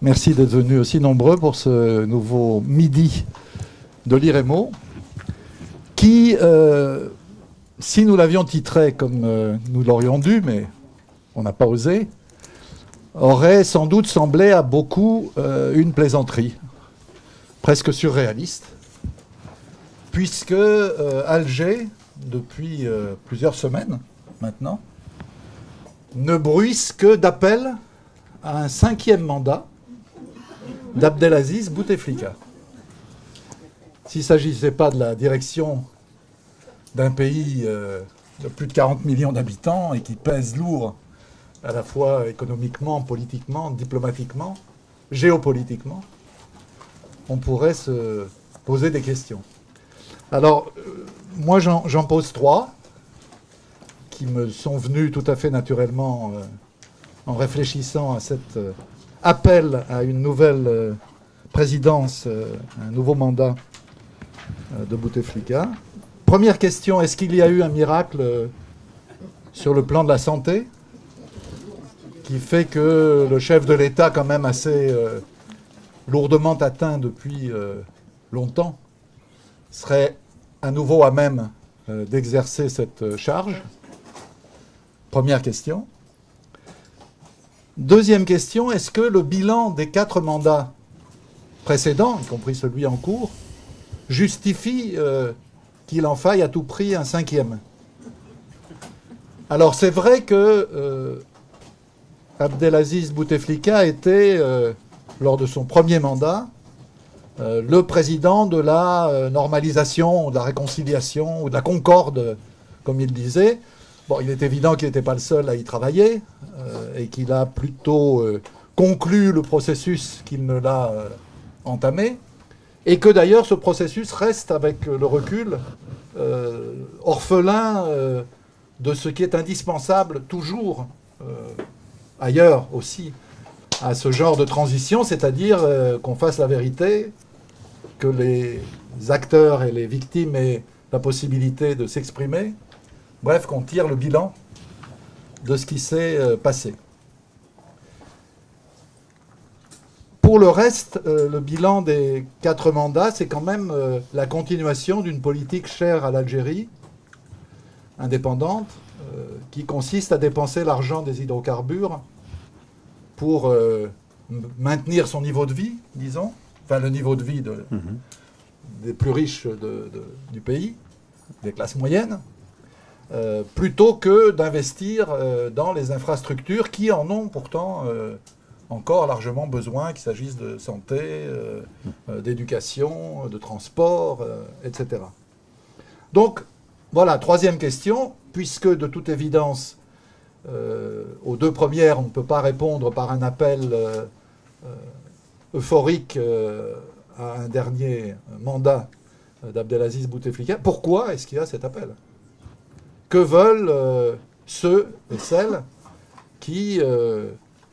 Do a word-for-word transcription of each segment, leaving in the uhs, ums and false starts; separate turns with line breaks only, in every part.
Merci d'être venus aussi nombreux pour ce nouveau midi de Lire et Mots, qui, euh, si nous l'avions titré comme euh, nous l'aurions dû, mais on n'a pas osé, aurait sans doute semblé à beaucoup euh, une plaisanterie, presque surréaliste, puisque euh, Alger, depuis euh, plusieurs semaines maintenant, ne bruisse que d'appel à un cinquième mandat d'Abdelaziz Bouteflika. S'il ne s'agissait pas de la direction d'un pays euh, de plus de quarante millions d'habitants et qui pèse lourd à la fois économiquement, politiquement, diplomatiquement, géopolitiquement, on pourrait se poser des questions. Alors, euh, moi j'en, j'en pose trois, qui me sont venus tout à fait naturellement euh, en réfléchissant à cet euh, appel à une nouvelle euh, présidence, euh, un nouveau mandat euh, de Bouteflika. Première question, est-ce qu'il y a eu un miracle euh, sur le plan de la santé qui fait que le chef de l'État, quand même assez euh, lourdement atteint depuis euh, longtemps, serait à nouveau à même euh, d'exercer cette euh, charge? Première question. Deuxième question, est-ce que le bilan des quatre mandats précédents, y compris celui en cours, justifie euh, qu'il en faille à tout prix un cinquième? Alors c'est vrai que euh, Abdelaziz Bouteflika était, euh, lors de son premier mandat, euh, le président de la euh, normalisation, de la réconciliation, ou de la concorde, comme il disait. Bon, il est évident qu'il n'était pas le seul à y travailler euh, et qu'il a plutôt euh, conclu le processus qu'il ne l'a euh, entamé. Et que d'ailleurs ce processus reste, avec le recul, euh, orphelin euh, de ce qui est indispensable toujours euh, ailleurs aussi à ce genre de transition, c'est-à-dire euh, qu'on fasse la vérité, que les acteurs et les victimes aient la possibilité de s'exprimer. Bref, qu'on tire le bilan de ce qui s'est euh, passé. Pour le reste, euh, le bilan des quatre mandats, c'est quand même euh, la continuation d'une politique chère à l'Algérie, indépendante, euh, qui consiste à dépenser l'argent des hydrocarbures pour euh, maintenir son niveau de vie, disons, enfin le niveau de vie de, mmh. des plus riches de, de, du pays, des classes moyennes, Euh, plutôt que d'investir euh, dans les infrastructures qui en ont pourtant euh, encore largement besoin, qu'il s'agisse de santé, euh, euh, d'éducation, de transport, euh, et cetera. Donc, voilà, troisième question, puisque de toute évidence, euh, aux deux premières, on ne peut pas répondre par un appel euh, euh, euphorique euh, à un dernier mandat d'Abdelaziz Bouteflika, pourquoi est-ce qu'il y a cet appel ? Que veulent euh, ceux et celles qui euh,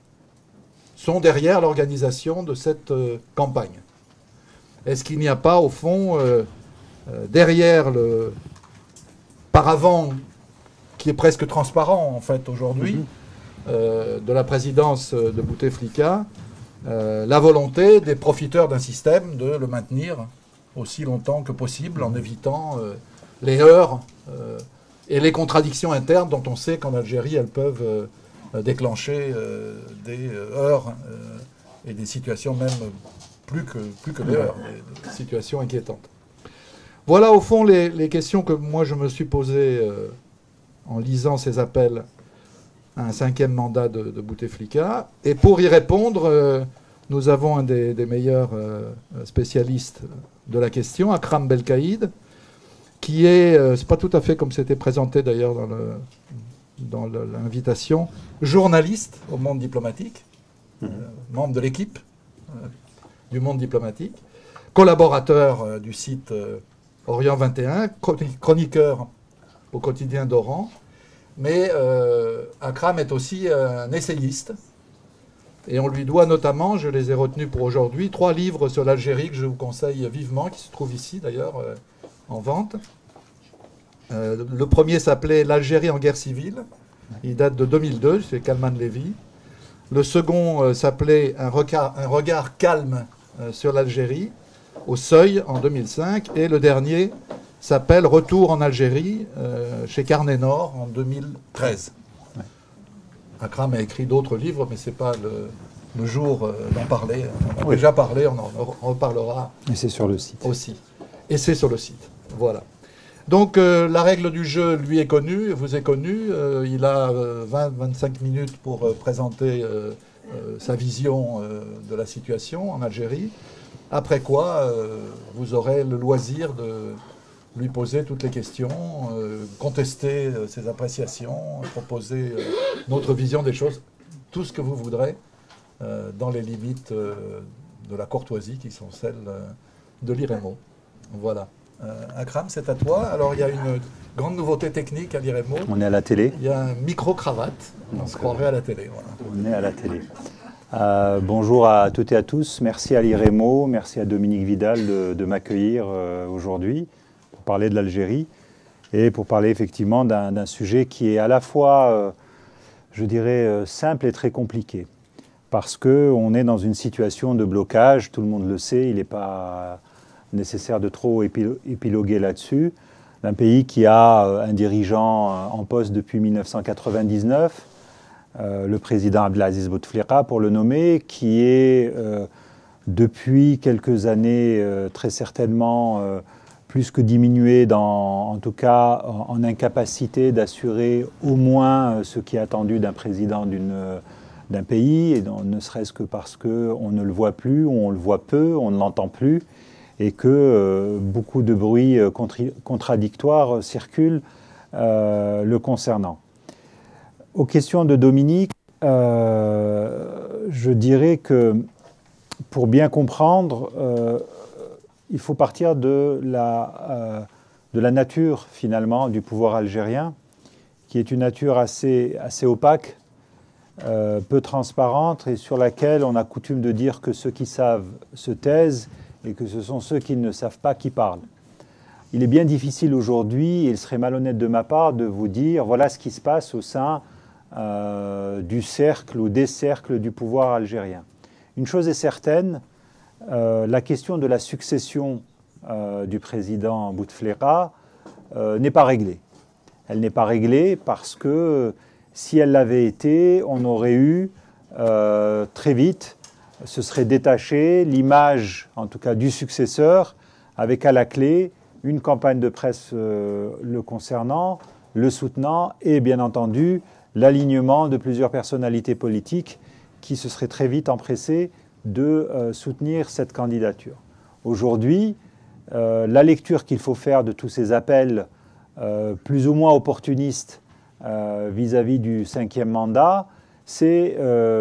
sont derrière l'organisation de cette euh, campagne? Est-ce qu'il n'y a pas, au fond, euh, euh, derrière le paravent qui est presque transparent, en fait, aujourd'hui, mm-hmm. euh, de la présidence de Bouteflika, euh, la volonté des profiteurs d'un système de le maintenir aussi longtemps que possible, en évitant euh, les heurts euh, et les contradictions internes dont on sait qu'en Algérie, elles peuvent euh, déclencher euh, des heurts euh, et des situations même plus que, plus que des heurts, des, des situations inquiétantes. Voilà au fond les, les questions que moi je me suis posées euh, en lisant ces appels à un cinquième mandat de, de Bouteflika. Et pour y répondre, euh, nous avons un des, des meilleurs euh, spécialistes de la question, Akram Belkaïd, qui est, euh, c'est pas tout à fait comme c'était présenté d'ailleurs dans, le, dans le, l'invitation, journaliste au monde diplomatique, mmh. euh, membre de l'équipe euh, du monde diplomatique, collaborateur euh, du site euh, Orient vingt et un, chroniqueur au quotidien d'Oran, mais euh, Akram est aussi un essayiste, et on lui doit notamment, je les ai retenus pour aujourd'hui, trois livres sur l'Algérie que je vous conseille vivement, qui se trouvent ici d'ailleurs, euh, en vente. Euh, le premier s'appelait « L'Algérie en guerre civile ». Il date de deux mille deux, c'est Kalman Levy. Le second euh, s'appelait un regard, un regard calme euh, sur l'Algérie, au Seuil, en deux mille cinq. Et le dernier s'appelle Retour en Algérie, euh, chez Carnet Nord, en deux mille treize. Ouais. Akram a écrit d'autres livres, mais ce n'est pas le, le jour euh, d'en parler. On en a oui. déjà parlé, on en reparlera.
Et c'est sur le site.
Aussi. Et c'est sur le site. Voilà. Donc euh, la règle du jeu lui est connue, vous est connue. Euh, il a euh, vingt à vingt-cinq minutes pour euh, présenter euh, euh, sa vision euh, de la situation en Algérie. Après quoi, euh, vous aurez le loisir de lui poser toutes les questions, euh, contester euh, ses appréciations, proposer euh, notre vision des choses, tout ce que vous voudrez, euh, dans les limites euh, de la courtoisie qui sont celles euh, de l'I R E M O. Voilà. Euh, Akram, c'est à toi. Alors, il y a une grande nouveauté technique à l'I R E M O.
On est à la télé.
Il y a un micro-cravate. On se croirait à la télé. Voilà.
On est à la télé. Euh, bonjour à toutes et à tous. Merci à l'I R E M O, merci à Dominique Vidal de, de m'accueillir euh, aujourd'hui pour parler de l'Algérie et pour parler effectivement d'un sujet qui est à la fois, euh, je dirais, euh, simple et très compliqué. Parce qu'on est dans une situation de blocage, tout le monde le sait, il n'est pas nécessaire de trop épiloguer là-dessus, d'un pays qui a un dirigeant en poste depuis mille neuf cent quatre-vingt-dix-neuf, euh, le président Abdelaziz Bouteflika pour le nommer, qui est euh, depuis quelques années euh, très certainement euh, plus que diminué, dans, en tout cas en, en incapacité d'assurer au moins ce qui est attendu d'un président d'une d'un pays, et donc, ne serait-ce que parce qu'on ne le voit plus, ou on le voit peu, on ne l'entend plus, et que euh, beaucoup de bruits euh, contradictoires circulent euh, le concernant. Aux questions de Dominique, euh, je dirais que pour bien comprendre, euh, il faut partir de la, euh, de la nature finalement du pouvoir algérien, qui est une nature assez, assez opaque, euh, peu transparente, et sur laquelle on a coutume de dire que ceux qui savent se taisent, et que ce sont ceux qui ne savent pas qui parlent. Il est bien difficile aujourd'hui, et il serait malhonnête de ma part, de vous dire voilà ce qui se passe au sein euh, du cercle ou des cercles du pouvoir algérien. Une chose est certaine, euh, la question de la succession euh, du président Bouteflika euh, n'est pas réglée. Elle n'est pas réglée parce que si elle l'avait été, on aurait eu euh, très vite se serait détaché l'image, en tout cas du successeur, avec à la clé une campagne de presse euh, le concernant, le soutenant et bien entendu l'alignement de plusieurs personnalités politiques qui se seraient très vite empressées de euh, soutenir cette candidature. Aujourd'hui, euh, la lecture qu'il faut faire de tous ces appels euh, plus ou moins opportunistes euh, vis-à-vis du cinquième mandat, c'est euh,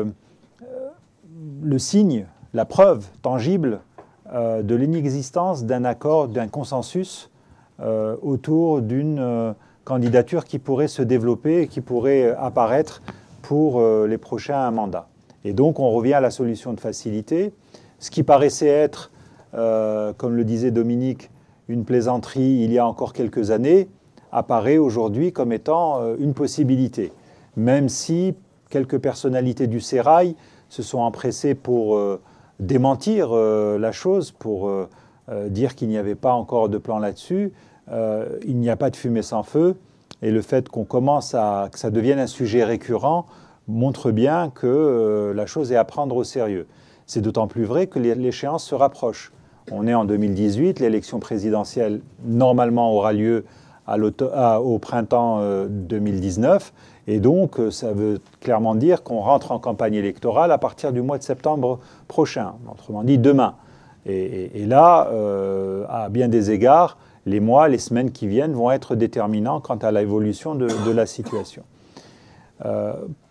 le signe, la preuve tangible euh, de l'inexistence d'un accord, d'un consensus euh, autour d'une euh, candidature qui pourrait se développer et qui pourrait apparaître pour euh, les prochains mandats. Et donc on revient à la solution de facilité. Ce qui paraissait être, euh, comme le disait Dominique, une plaisanterie il y a encore quelques années, apparaît aujourd'hui comme étant euh, une possibilité. Même si quelques personnalités du sérail se sont empressés pour euh, démentir euh, la chose, pour euh, euh, dire qu'il n'y avait pas encore de plan là-dessus. Euh, il n'y a pas de fumée sans feu. Et le fait qu'on commence à, que ça devienne un sujet récurrent montre bien que euh, la chose est à prendre au sérieux. C'est d'autant plus vrai que l'échéance se rapproche. On est en deux mille dix-huit, l'élection présidentielle normalement aura lieu à à, au printemps euh, deux mille dix-neuf. Et donc, ça veut clairement dire qu'on rentre en campagne électorale à partir du mois de septembre prochain, autrement dit demain. Et, et, et là, euh, à bien des égards, les mois, les semaines qui viennent vont être déterminants quant à l'évolution de, de la situation. Euh,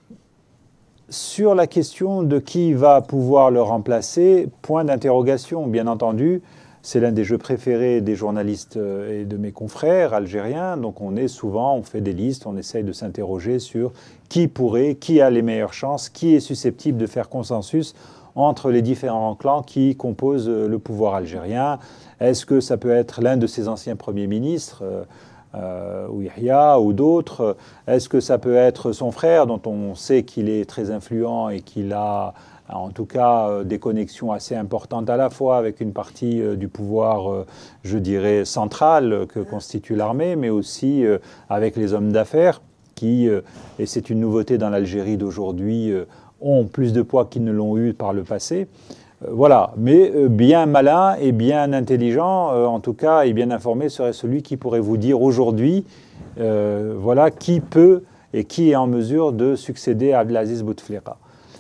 sur la question de qui va pouvoir le remplacer, point d'interrogation, bien entendu. C'est l'un des jeux préférés des journalistes et de mes confrères algériens. Donc on est souvent, on fait des listes, on essaye de s'interroger sur qui pourrait, qui a les meilleures chances, qui est susceptible de faire consensus entre les différents clans qui composent le pouvoir algérien. Est-ce que ça peut être l'un de ses anciens premiers ministres, euh, ou Yahya ou d'autres? Est-ce que ça peut être son frère, dont on sait qu'il est très influent et qu'il a en tout cas des connexions assez importantes à la fois avec une partie du pouvoir, je dirais, central que constitue l'armée, mais aussi avec les hommes d'affaires qui, et c'est une nouveauté dans l'Algérie d'aujourd'hui, ont plus de poids qu'ils ne l'ont eu par le passé. Voilà, mais bien malin et bien intelligent, en tout cas, et bien informé serait celui qui pourrait vous dire aujourd'hui, euh, voilà, qui peut et qui est en mesure de succéder à Abdelaziz Bouteflika.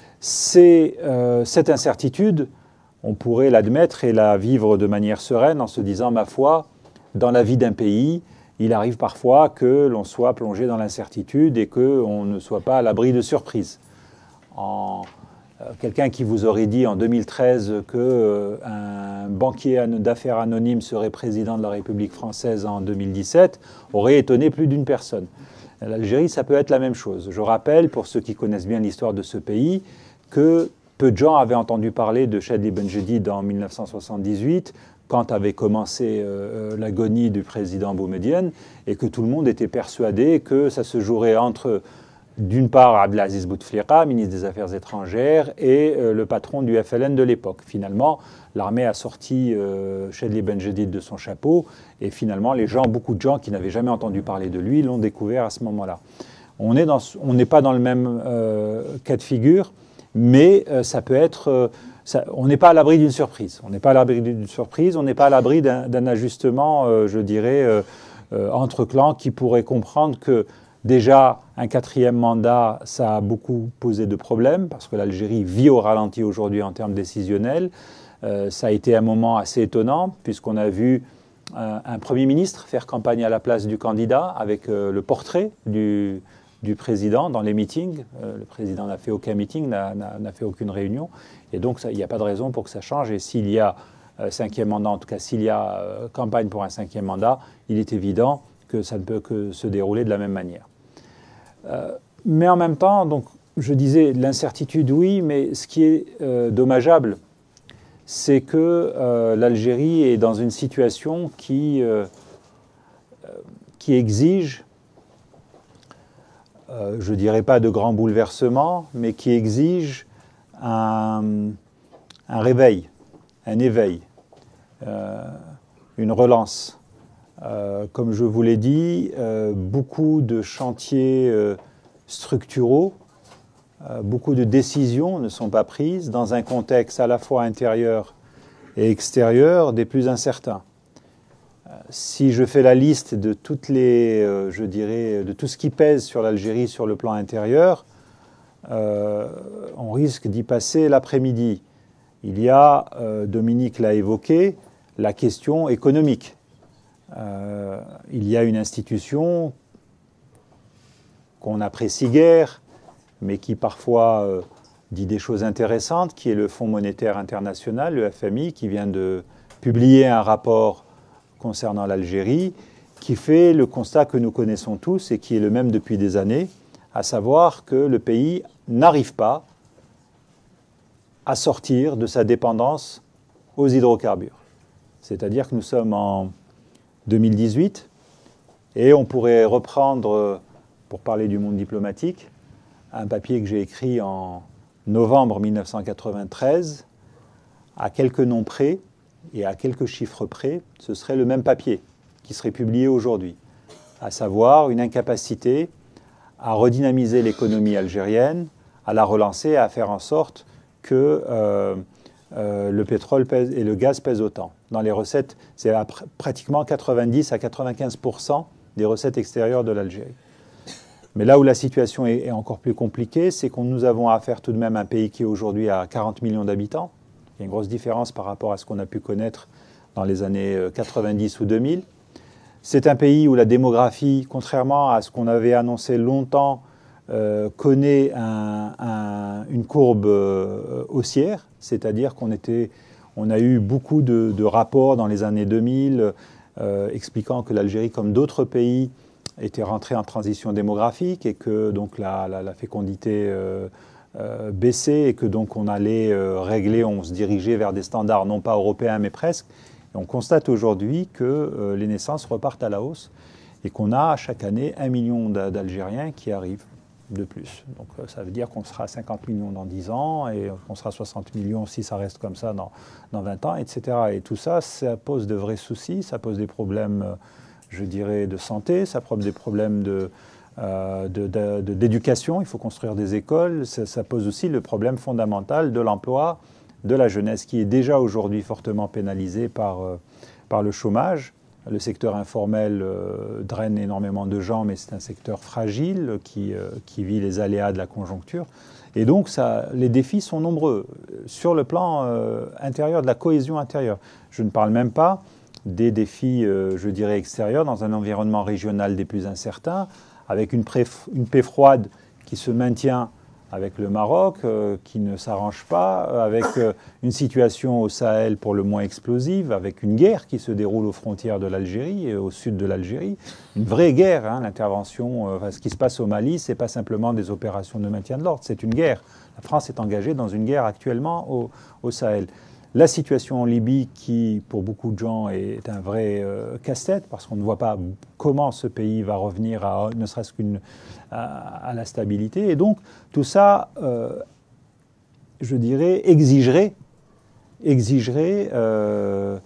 C'est euh, cette incertitude, on pourrait l'admettre et la vivre de manière sereine en se disant, ma foi, dans la vie d'un pays, il arrive parfois que l'on soit plongé dans l'incertitude et qu'on ne soit pas à l'abri de surprises. En, euh, quelqu'un qui vous aurait dit en deux mille treize qu'un euh, banquier d'affaires anonyme serait président de la République française en deux mille dix-sept aurait étonné plus d'une personne. L'Algérie, ça peut être la même chose. Je rappelle, pour ceux qui connaissent bien l'histoire de ce pays, que peu de gens avaient entendu parler de Chadli Benjedid en mille neuf cent soixante-dix-huit, quand avait commencé euh, l'agonie du président Boumedienne, et que tout le monde était persuadé que ça se jouerait entre, d'une part, Abdelaziz Bouteflika, ministre des Affaires étrangères, et euh, le patron du F L N de l'époque. Finalement, l'armée a sorti euh, Chadli Benjedid de son chapeau, et finalement, les gens, beaucoup de gens qui n'avaient jamais entendu parler de lui, l'ont découvert à ce moment-là. On n'est on n'est pas dans le même euh, cas de figure, mais euh, ça peut être... Euh, ça, on n'est pas à l'abri d'une surprise. On n'est pas à l'abri d'une surprise, on n'est pas à l'abri d'un ajustement, euh, je dirais, euh, euh, entre clans qui pourrait comprendre que déjà, un quatrième mandat, ça a beaucoup posé de problèmes, parce que l'Algérie vit au ralenti aujourd'hui en termes décisionnels. Euh, ça a été un moment assez étonnant, puisqu'on a vu euh, un Premier ministre faire campagne à la place du candidat, avec euh, le portrait du... du président dans les meetings. Euh, le président n'a fait aucun meeting, n'a fait aucune réunion. Et donc, ça, il n'y a pas de raison pour que ça change. Et s'il y a euh, cinquième mandat, en tout cas s'il y a euh, campagne pour un cinquième mandat, il est évident que ça ne peut que se dérouler de la même manière. Euh, mais en même temps, donc, je disais l'incertitude, oui, mais ce qui est euh, dommageable, c'est que euh, l'Algérie est dans une situation qui, euh, qui exige Euh, je ne dirais pas de grands bouleversements, mais qui exige un, un réveil, un éveil, euh, une relance. Euh, comme je vous l'ai dit, euh, beaucoup de chantiers euh, structuraux, euh, beaucoup de décisions ne sont pas prises dans un contexte à la fois intérieur et extérieur des plus incertains. Si je fais la liste de toutes les, euh, je dirais, de tout ce qui pèse sur l'Algérie sur le plan intérieur, euh, on risque d'y passer l'après-midi. Il y a, euh, Dominique l'a évoqué, la question économique. Euh, il y a une institution qu'on apprécie guère, mais qui parfois euh, dit des choses intéressantes, qui est le Fonds monétaire international, le F M I, qui vient de publier un rapport concernant l'Algérie, qui fait le constat que nous connaissons tous et qui est le même depuis des années, à savoir que le pays n'arrive pas à sortir de sa dépendance aux hydrocarbures. C'est-à-dire que nous sommes en deux mille dix-huit et on pourrait reprendre, pour parler du monde diplomatique, un papier que j'ai écrit en novembre mille neuf cent quatre-vingt-treize, à quelques noms près, et à quelques chiffres près, ce serait le même papier qui serait publié aujourd'hui, à savoir une incapacité à redynamiser l'économie algérienne, à la relancer, à faire en sorte que euh, euh, le pétrole pèse et le gaz pèsent autant. Dans les recettes, c'est pratiquement quatre-vingt-dix à quatre-vingt-quinze pour cent des recettes extérieures de l'Algérie. Mais là où la situation est, est encore plus compliquée, c'est que nous avons affaire tout de même à un pays qui est aujourd'hui à quarante millions d'habitants. Il y a une grosse différence par rapport à ce qu'on a pu connaître dans les années quatre-vingt-dix ou deux mille. C'est un pays où la démographie, contrairement à ce qu'on avait annoncé longtemps, euh, connaît un, un, une courbe euh, haussière, c'est-à-dire qu'on était, on a eu beaucoup de, de rapports dans les années deux mille euh, expliquant que l'Algérie, comme d'autres pays, était rentrée en transition démographique et que donc la, la, la fécondité euh, Euh, baissé et que donc on allait euh, régler, on se dirigeait vers des standards non pas européens mais presque. Et on constate aujourd'hui que euh, les naissances repartent à la hausse et qu'on a chaque année un million d'Algériens qui arrivent de plus. Donc ça veut dire qu'on sera cinquante millions dans dix ans et qu'on sera soixante millions si ça reste comme ça dans, dans vingt ans, et cetera. Et tout ça, ça pose de vrais soucis, ça pose des problèmes, je dirais, de santé, ça pose des problèmes de, euh, de, de, de, d'éducation, il faut construire des écoles, ça, ça pose aussi le problème fondamental de l'emploi de la jeunesse qui est déjà aujourd'hui fortement pénalisée par, euh, par le chômage. Le secteur informel euh, draine énormément de gens, mais c'est un secteur fragile qui, euh, qui vit les aléas de la conjoncture. Et donc, ça, les défis sont nombreux sur le plan euh, intérieur, de la cohésion intérieure. Je ne parle même pas des défis, euh, je dirais, extérieurs, dans un environnement régional des plus incertains, avec une, une paix froide qui se maintient avec le Maroc, euh, qui ne s'arrange pas, avec euh, une situation au Sahel pour le moins explosive, avec une guerre qui se déroule aux frontières de l'Algérie et au sud de l'Algérie. Une vraie guerre, hein, l'intervention, euh, enfin, ce qui se passe au Mali, ce n'est pas simplement des opérations de maintien de l'ordre, c'est une guerre. La France est engagée dans une guerre actuellement au, au Sahel. La situation en Libye, qui pour beaucoup de gens est un vrai euh, casse-tête, parce qu'on ne voit pas comment ce pays va revenir à ne serait-ce qu'une à, à la stabilité. Et donc tout ça, euh, je dirais, exigerait, exigerait euh,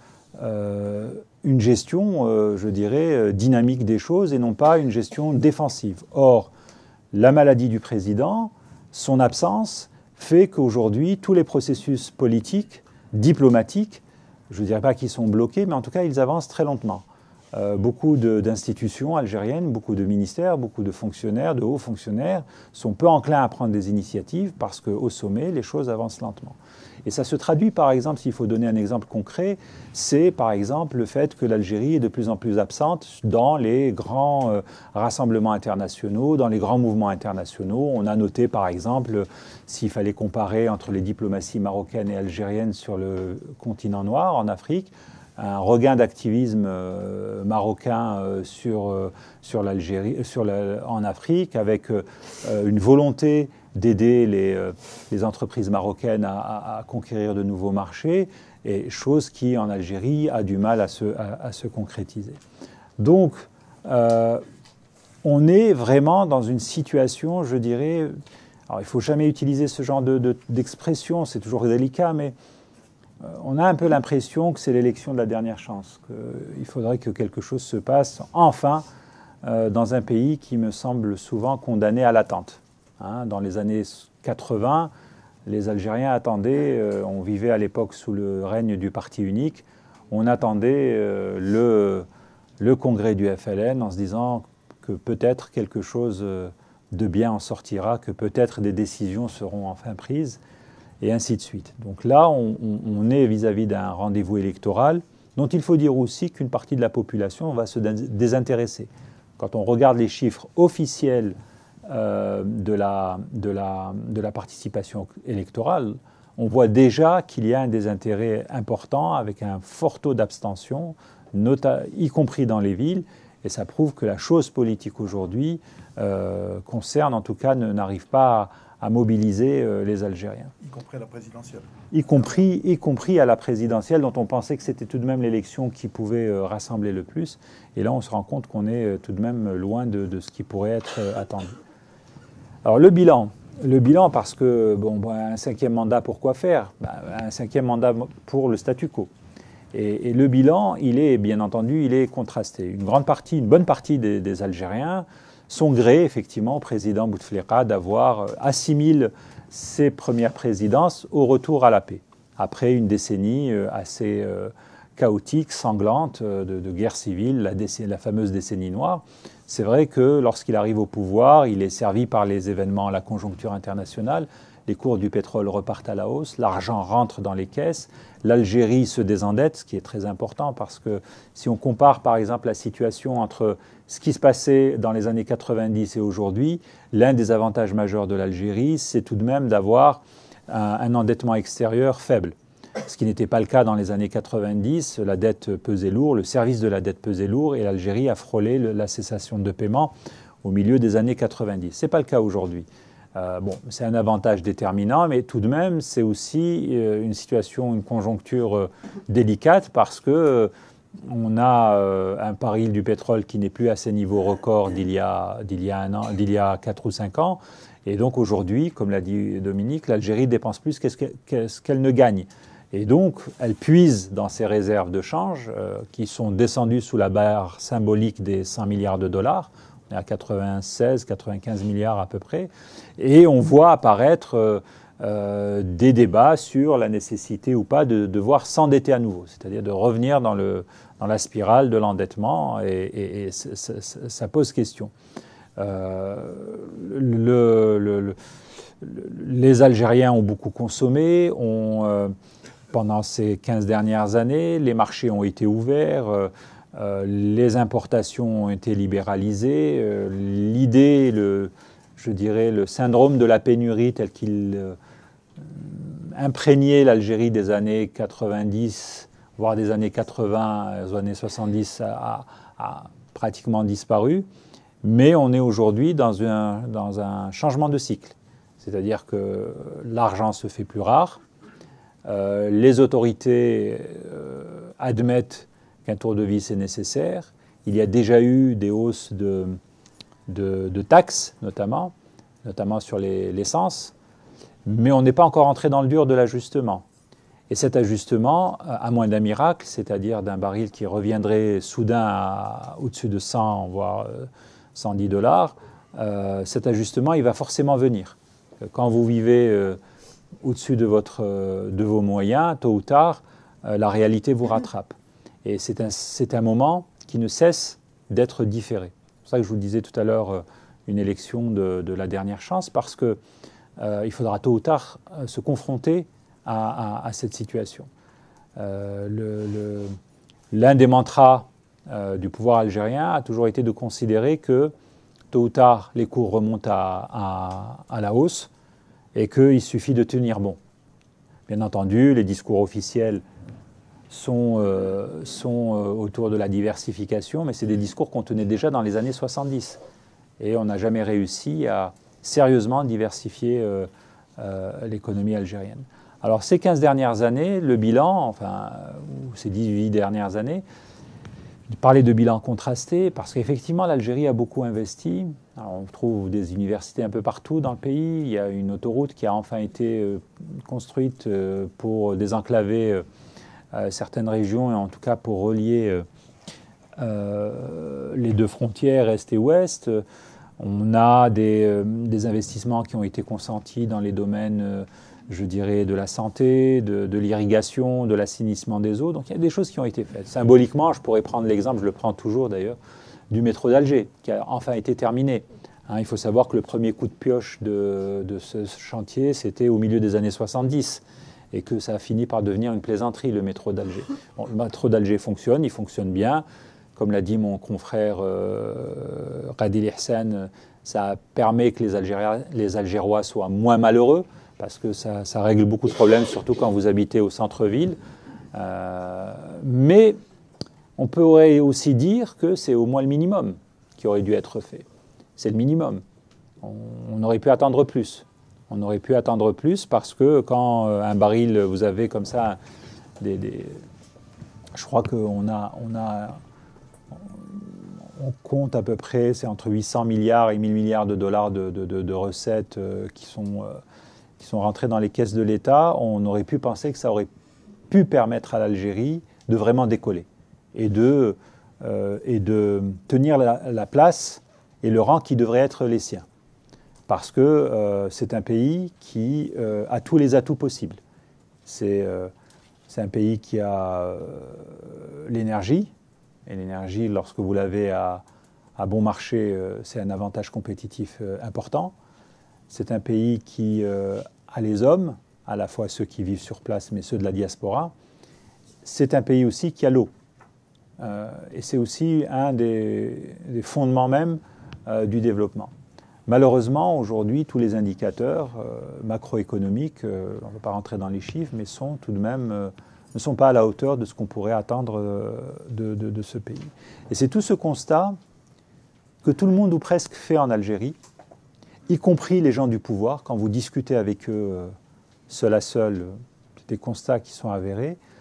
euh, une gestion, euh, je dirais, dynamique des choses et non pas une gestion défensive. Or, la maladie du président, son absence, fait qu'aujourd'hui, tous les processus politiques diplomatiques, je ne dirais pas qu'ils sont bloqués, mais en tout cas, ils avancent très lentement. Euh, beaucoup d'institutions algériennes, beaucoup de ministères, beaucoup de fonctionnaires, de hauts fonctionnaires, sont peu enclins à prendre des initiatives parce qu'au sommet, les choses avancent lentement. Et ça se traduit, par exemple, s'il faut donner un exemple concret, c'est par exemple le fait que l'Algérie est de plus en plus absente dans les grands euh, rassemblements internationaux, dans les grands mouvements internationaux. On a noté, par exemple, s'il fallait comparer entre les diplomaties marocaines et algériennes sur le continent noir, en Afrique, un regain d'activisme euh, marocain euh, sur, euh, sur l'Algérie, sur la, en Afrique, avec euh, une volonté d'aider les, euh, les entreprises marocaines à, à, à conquérir de nouveaux marchés, et chose qui, en Algérie, a du mal à se, à, à se concrétiser. Donc, euh, on est vraiment dans une situation, je dirais, alors il ne faut jamais utiliser ce genre de, de, d'expression, c'est toujours délicat, mais euh, on a un peu l'impression que c'est l'élection de la dernière chance, qu'il faudrait que quelque chose se passe, enfin, euh, dans un pays qui me semble souvent condamné à l'attente. Hein, dans les années quatre-vingt, les Algériens attendaient, euh, on vivait à l'époque sous le règne du parti unique, on attendait euh, le, le congrès du F L N en se disant que peut-être quelque chose de bien en sortira, que peut-être des décisions seront enfin prises, et ainsi de suite. Donc là, on, on est vis-à-vis d'un rendez-vous électoral dont il faut dire aussi qu'une partie de la population va se désintéresser. Quand on regarde les chiffres officiels Euh, de, la, de, la, de la participation électorale, on voit déjà qu'il y a un désintérêt important avec un fort taux d'abstention, y compris dans les villes, et ça prouve que la chose politique aujourd'hui euh, concerne, en tout cas, n'arrive pas à, à mobiliser euh, les Algériens.
Y compris à la présidentielle.
Y compris, y compris à la présidentielle, dont on pensait que c'était tout de même l'élection qui pouvait euh, rassembler le plus, et là on se rend compte qu'on est euh, tout de même loin de, de ce qui pourrait être euh, attendu. Alors le bilan, le bilan parce que, bon, un cinquième mandat, pourquoi faire? Ben, un cinquième mandat pour le statu quo. Et, et le bilan, il est, bien entendu, il est contrasté. Une grande partie, une bonne partie des, des Algériens sont grés, effectivement, au président Bouteflika d'avoir assimilé ses premières présidences au retour à la paix, après une décennie assez euh, chaotique, sanglante, de, de guerre civile, la, décennie, la fameuse décennie noire. C'est vrai que lorsqu'il arrive au pouvoir, il est servi par les événements, la conjoncture internationale, les cours du pétrole repartent à la hausse, l'argent rentre dans les caisses, l'Algérie se désendette, ce qui est très important parce que si on compare par exemple la situation entre ce qui se passait dans les années quatre-vingt-dix et aujourd'hui, l'un des avantages majeurs de l'Algérie, c'est tout de même d'avoir un, un endettement extérieur faible. Ce qui n'était pas le cas dans les années quatre-vingt-dix, la dette pesait lourd, le service de la dette pesait lourd et l'Algérie a frôlé le, la cessation de paiement au milieu des années quatre-vingt-dix. Ce n'est pas le cas aujourd'hui. Euh, bon, c'est un avantage déterminant, mais tout de même, c'est aussi euh, une situation, une conjoncture euh, délicate parce que euh, on a euh, un baril du pétrole qui n'est plus à ses niveaux records d'il y a, d'il y a un an, d'il y a quatre ou cinq ans. Et donc aujourd'hui, comme l'a dit Dominique, l'Algérie dépense plus qu'est-ce qu'elle, qu'est-ce qu'elle ne gagne. Et donc, elle puise dans ses réserves de change euh, qui sont descendues sous la barre symbolique des cent milliards de dollars. On est à quatre-vingt-seize, quatre-vingt-quinze milliards à peu près. Et on voit apparaître euh, euh, des débats sur la nécessité ou pas de devoir s'endetter à nouveau, c'est-à-dire de revenir dans, le, dans la spirale de l'endettement. Et, et, et ça, ça, ça pose question. Euh, le, le, le, les Algériens ont beaucoup consommé, ont... Euh, Pendant ces quinze dernières années, les marchés ont été ouverts, euh, euh, les importations ont été libéralisées. Euh, l'idée, le, je dirais, le syndrome de la pénurie tel qu'il euh, imprégnait l'Algérie des années quatre-vingt-dix, voire des années quatre-vingts, aux années soixante-dix, a, a pratiquement disparu. Mais on est aujourd'hui dans un, dans un changement de cycle. C'est-à-dire que l'argent se fait plus rare. Euh, les autorités euh, admettent qu'un tour de vis est nécessaire. Il y a déjà eu des hausses de, de, de taxes, notamment, notamment sur les, l'essence, mais on n'est pas encore entré dans le dur de l'ajustement. Et cet ajustement, à moins d'un miracle, c'est-à-dire d'un baril qui reviendrait soudain à, au-dessus de cent, voire cent dix dollars, euh, cet ajustement, il va forcément venir. Quand vous vivez... Euh, au-dessus de, votre, de vos moyens, tôt ou tard, euh, la réalité vous rattrape. Et c'est un, c'est un moment qui ne cesse d'être différé. C'est pour ça que je vous disais tout à l'heure euh, une élection de, de la dernière chance, parce qu'il euh, faudra tôt ou tard euh, se confronter à, à, à cette situation. Euh, le, le, l'un des mantras euh, du pouvoir algérien a toujours été de considérer que tôt ou tard, les cours remontent à, à, à la hausse, et qu'il suffit de tenir bon. Bien entendu, les discours officiels sont, euh, sont euh, autour de la diversification, mais c'est des discours qu'on tenait déjà dans les années soixante-dix. Et on n'a jamais réussi à sérieusement diversifier euh, euh, l'économie algérienne. Alors ces quinze dernières années, le bilan, enfin, ou ces dix-huit dernières années, je parlais de bilan contrasté parce qu'effectivement l'Algérie a beaucoup investi. Alors, on trouve des universités un peu partout dans le pays. Il y a une autoroute qui a enfin été euh, construite euh, pour désenclaver euh, certaines régions et en tout cas pour relier euh, euh, les deux frontières est et ouest. On a des, euh, des investissements qui ont été consentis dans les domaines, euh, je dirais, de la santé, de, de l'irrigation, de l'assainissement des eaux. Donc il y a des choses qui ont été faites. Symboliquement, je pourrais prendre l'exemple, je le prends toujours d'ailleurs, du métro d'Alger, qui a enfin été terminé. Hein, il faut savoir que le premier coup de pioche de, de ce chantier, c'était au milieu des années soixante-dix, et que ça a fini par devenir une plaisanterie, le métro d'Alger. Bon, le métro d'Alger fonctionne, il fonctionne bien. Comme l'a dit mon confrère euh, Radil Ihsan, ça permet que les, Algériens, les Algérois soient moins malheureux, parce que ça, ça règle beaucoup de problèmes, surtout quand vous habitez au centre-ville. Euh, mais on pourrait aussi dire que c'est au moins le minimum qui aurait dû être fait. C'est le minimum. On, on aurait pu attendre plus. On aurait pu attendre plus parce que quand un baril, vous avez comme ça des... des je crois qu'on a, on a... On compte à peu près, c'est entre huit cents milliards et mille milliards de dollars de, de, de, de recettes euh, qui sont... Euh, qui sont rentrés dans les caisses de l'État, on aurait pu penser que ça aurait pu permettre à l'Algérie de vraiment décoller et de, euh, et de tenir la, la place et le rang qui devrait être les siens. Parce que euh, c'est un pays qui euh, a tous les atouts possibles. C'est, euh, c'est un pays qui a euh, l'énergie, et l'énergie, lorsque vous l'avez à, à bon marché, euh, c'est un avantage compétitif euh, important. C'est un pays qui euh, a les hommes, à la fois ceux qui vivent sur place, mais ceux de la diaspora. C'est un pays aussi qui a l'eau. Euh, et c'est aussi un des, des fondements même euh, du développement. Malheureusement, aujourd'hui, tous les indicateurs euh, macroéconomiques, euh, on ne va pas rentrer dans les chiffres, mais sont tout de même, euh, ne sont pas à la hauteur de ce qu'on pourrait attendre euh, de, de, de ce pays. Et c'est tout ce constat que tout le monde ou presque fait en Algérie, y compris les gens du pouvoir, quand vous discutez avec eux euh, seul à seul, c'est des constats qui sont avérés.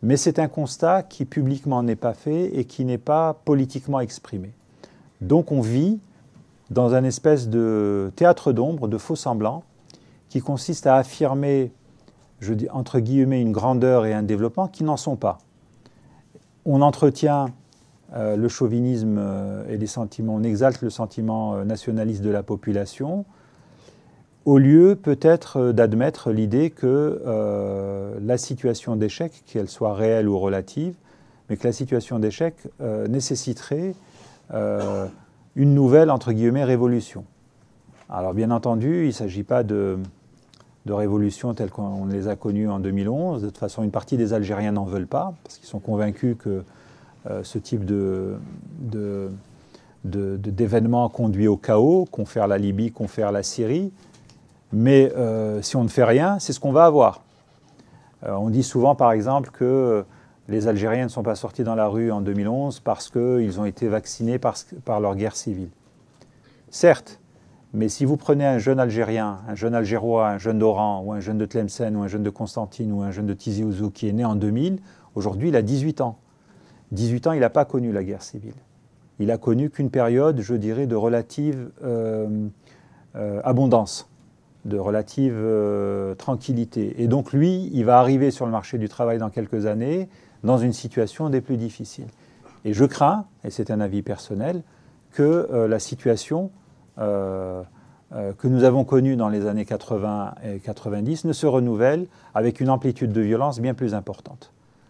Mais c'est un constat qui publiquement n'est pas fait et qui n'est pas politiquement exprimé. Donc on vit dans un espèce de théâtre d'ombre, de faux semblants, qui consiste à affirmer, je dis entre guillemets, une grandeur et un développement qui n'en sont pas. On entretient euh, le chauvinisme euh, et les sentiments, on exalte le sentiment euh, nationaliste de la population, au lieu peut-être euh, d'admettre l'idée que euh, la situation d'échec, qu'elle soit réelle ou relative, mais que la situation d'échec euh, nécessiterait euh, une nouvelle, entre guillemets, révolution. Alors bien entendu, il ne s'agit pas de, de révolution telle qu'on les a connues en deux mille onze. De toute façon, une partie des Algériens n'en veulent pas, parce qu'ils sont convaincus que euh, ce type de, de, de, de, d'événements conduit au chaos, confère la Libye, confère la Syrie. Mais euh, si on ne fait rien, c'est ce qu'on va avoir. Euh, on dit souvent, par exemple, que les Algériens ne sont pas sortis dans la rue en deux mille onze parce qu'ils ont été vaccinés par, par leur guerre civile. Certes, mais si vous prenez un jeune Algérien, un jeune Algérois, un jeune d'Oran, ou un jeune de Tlemcen, ou un jeune de Constantine, ou un jeune de Tizi Ouzou qui est né en deux mille, aujourd'hui il a dix-huit ans. dix-huit ans, il n'a pas connu la guerre civile. Il a connu qu'une période, je dirais, de relative euh, euh, abondance, de relative euh, tranquillité. Et donc lui, il va arriver sur le marché du travail dans quelques années, dans une situation des plus difficiles. Et je crains, et c'est un avis personnel, que euh, la situation euh, euh, que nous avons connue dans les années quatre-vingts et quatre-vingt-dix ne se renouvelle avec une amplitude de violence bien plus importante.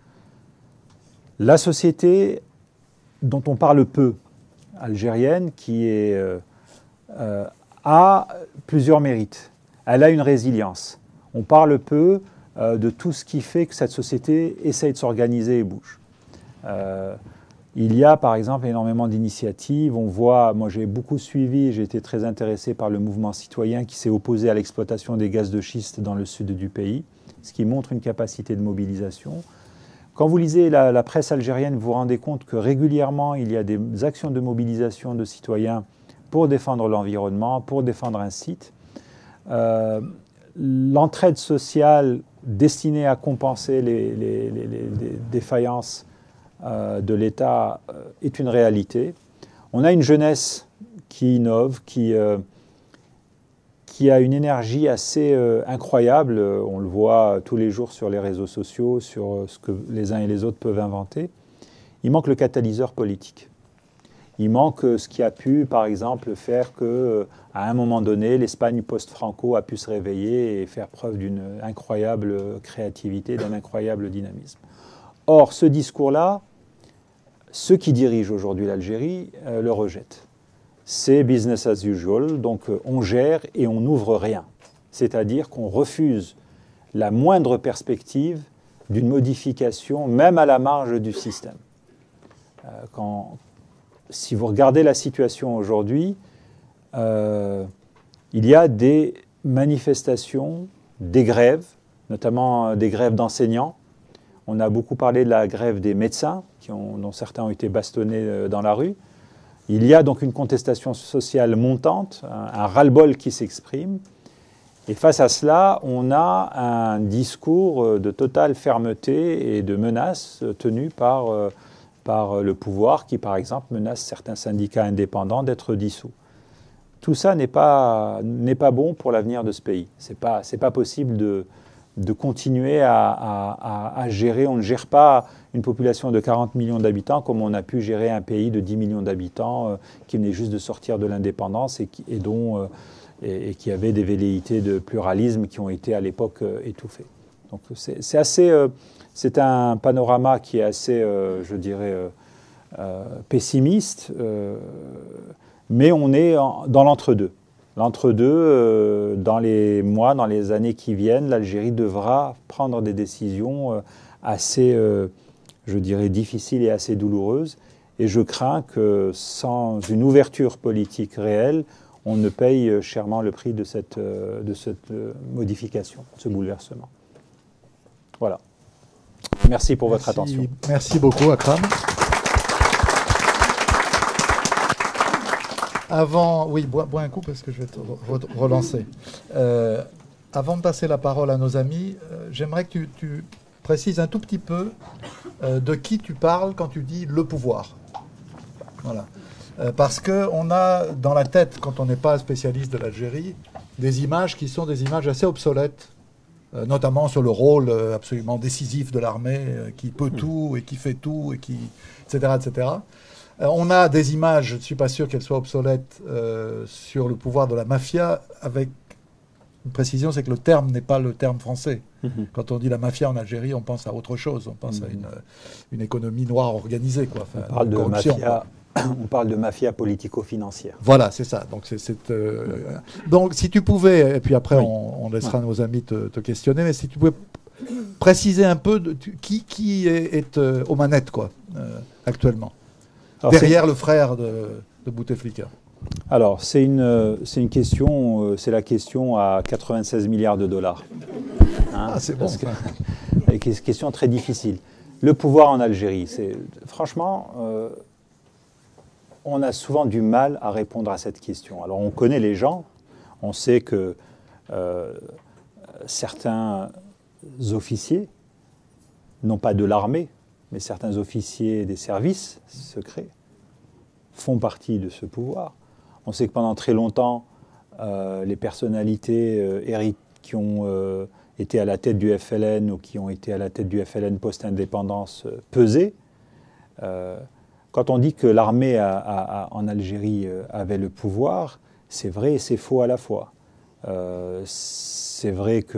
La société dont on parle peu, algérienne, qui est, euh, euh, a plusieurs mérites. Elle a une résilience. On parle peu euh, de tout ce qui fait que cette société essaye de s'organiser et bouge. Euh, il y a par exemple énormément d'initiatives. On voit, moi j'ai beaucoup suivi, j'ai été très intéressé par le mouvement citoyen qui s'est opposé à l'exploitation des gaz de schiste dans le sud du pays, ce qui montre une capacité de mobilisation. Quand vous lisez la, la presse algérienne, vous vous rendez compte que régulièrement il y a des actions de mobilisation de citoyens pour défendre l'environnement, pour défendre un site. Euh, l'entraide sociale destinée à compenser les, les, les, les défaillances euh, de l'État euh, est une réalité. On a une jeunesse qui innove, qui, euh, qui a une énergie assez euh, incroyable. On le voit tous les jours sur les réseaux sociaux, sur ce que les uns et les autres peuvent inventer. Il manque le catalyseur politique. Il manque ce qui a pu, par exemple, faire que, à un moment donné, l'Espagne post-Franco a pu se réveiller et faire preuve d'une incroyable créativité, d'un incroyable dynamisme. Or, ce discours-là, ceux qui dirigent aujourd'hui l'Algérie euh, le rejettent. C'est business as usual, donc euh, on gère et on n'ouvre rien. C'est-à-dire qu'on refuse la moindre perspective d'une modification, même à la marge du système. Euh, quand... Si vous regardez la situation aujourd'hui, euh, il y a des manifestations, des grèves, notamment des grèves d'enseignants. On a beaucoup parlé de la grève des médecins, qui ont, dont certains ont été bastonnés dans la rue. Il y a donc une contestation sociale montante, un, un ras-le-bol qui s'exprime. Et face à cela, on a un discours de totale fermeté et de menace tenu par... Euh, par le pouvoir qui, par exemple, menace certains syndicats indépendants d'être dissous. Tout ça n'est pas, n'est pas bon pour l'avenir de ce pays. Ce n'est pas, c'est pas possible de, de continuer à, à, à gérer. On ne gère pas une population de quarante millions d'habitants comme on a pu gérer un pays de dix millions d'habitants euh, qui venait juste de sortir de l'indépendance et, qui, et, dont, euh, et, et qui avait des velléités de pluralisme qui ont été à l'époque euh, étouffées. Donc c'est, c'est assez... Euh, C'est un panorama qui est assez, euh, je dirais, euh, euh, pessimiste, euh, mais on est en, dans l'entre-deux. L'entre-deux, euh, dans les mois, dans les années qui viennent, l'Algérie devra prendre des décisions euh, assez, euh, je dirais, difficiles et assez douloureuses. Et je crains que sans une ouverture politique réelle, on ne paye chèrement le prix de cette, de cette modification, de ce bouleversement. Voilà. Merci pour votre
Merci,
attention.
Merci beaucoup, Akram. Avant, oui, bois, bois un coup parce que je vais te re relancer. Euh, avant de passer la parole à nos amis, euh, j'aimerais que tu, tu précises un tout petit peu euh, de qui tu parles quand tu dis le pouvoir. Voilà. Euh, parce qu'on a dans la tête, quand on n'est pas spécialiste de l'Algérie, des images qui sont des images assez obsolètes, euh, notamment sur le rôle euh, absolument décisif de l'armée, euh, qui peut tout et qui fait tout, et qui, et cetera, et cetera. Euh, on a des images, je ne suis pas sûr qu'elles soient obsolètes, euh, sur le pouvoir de la mafia, avec une précision, c'est que le terme n'est pas le terme français. Mmh. Quand on dit la mafia en Algérie, on pense à autre chose, on pense mmh. à une, une économie noire organisée, quoi. Enfin,
on parle de mafia. On parle de mafia politico-financière.
Voilà, c'est ça. Donc, c'est, c'est, euh, donc, si tu pouvais, et puis après, oui. on, on laissera oui. nos amis te, te questionner, mais si tu pouvais préciser un peu de, tu, qui, qui est, est euh, aux manettes, quoi, euh, actuellement, alors, derrière c'est... le frère de, de Bouteflika.
Alors, c'est une, c'est une question, euh, c'est la question à quatre-vingt-seize milliards de dollars.
Hein, ah, c'est bon.
Que, une question très difficile. Le pouvoir en Algérie, c'est franchement. Euh, On a souvent du mal à répondre à cette question. Alors, on connaît les gens, on sait que euh, certains officiers, non pas de l'armée, mais certains officiers des services secrets, font partie de ce pouvoir. On sait que pendant très longtemps, euh, les personnalités euh, qui ont euh, été à la tête du F L N ou qui ont été à la tête du F L N post-indépendance euh, pesaient. Euh, Quand on dit que l'armée a, a, a, en Algérie euh, avait le pouvoir, c'est vrai et c'est faux à la fois. Euh, c'est vrai que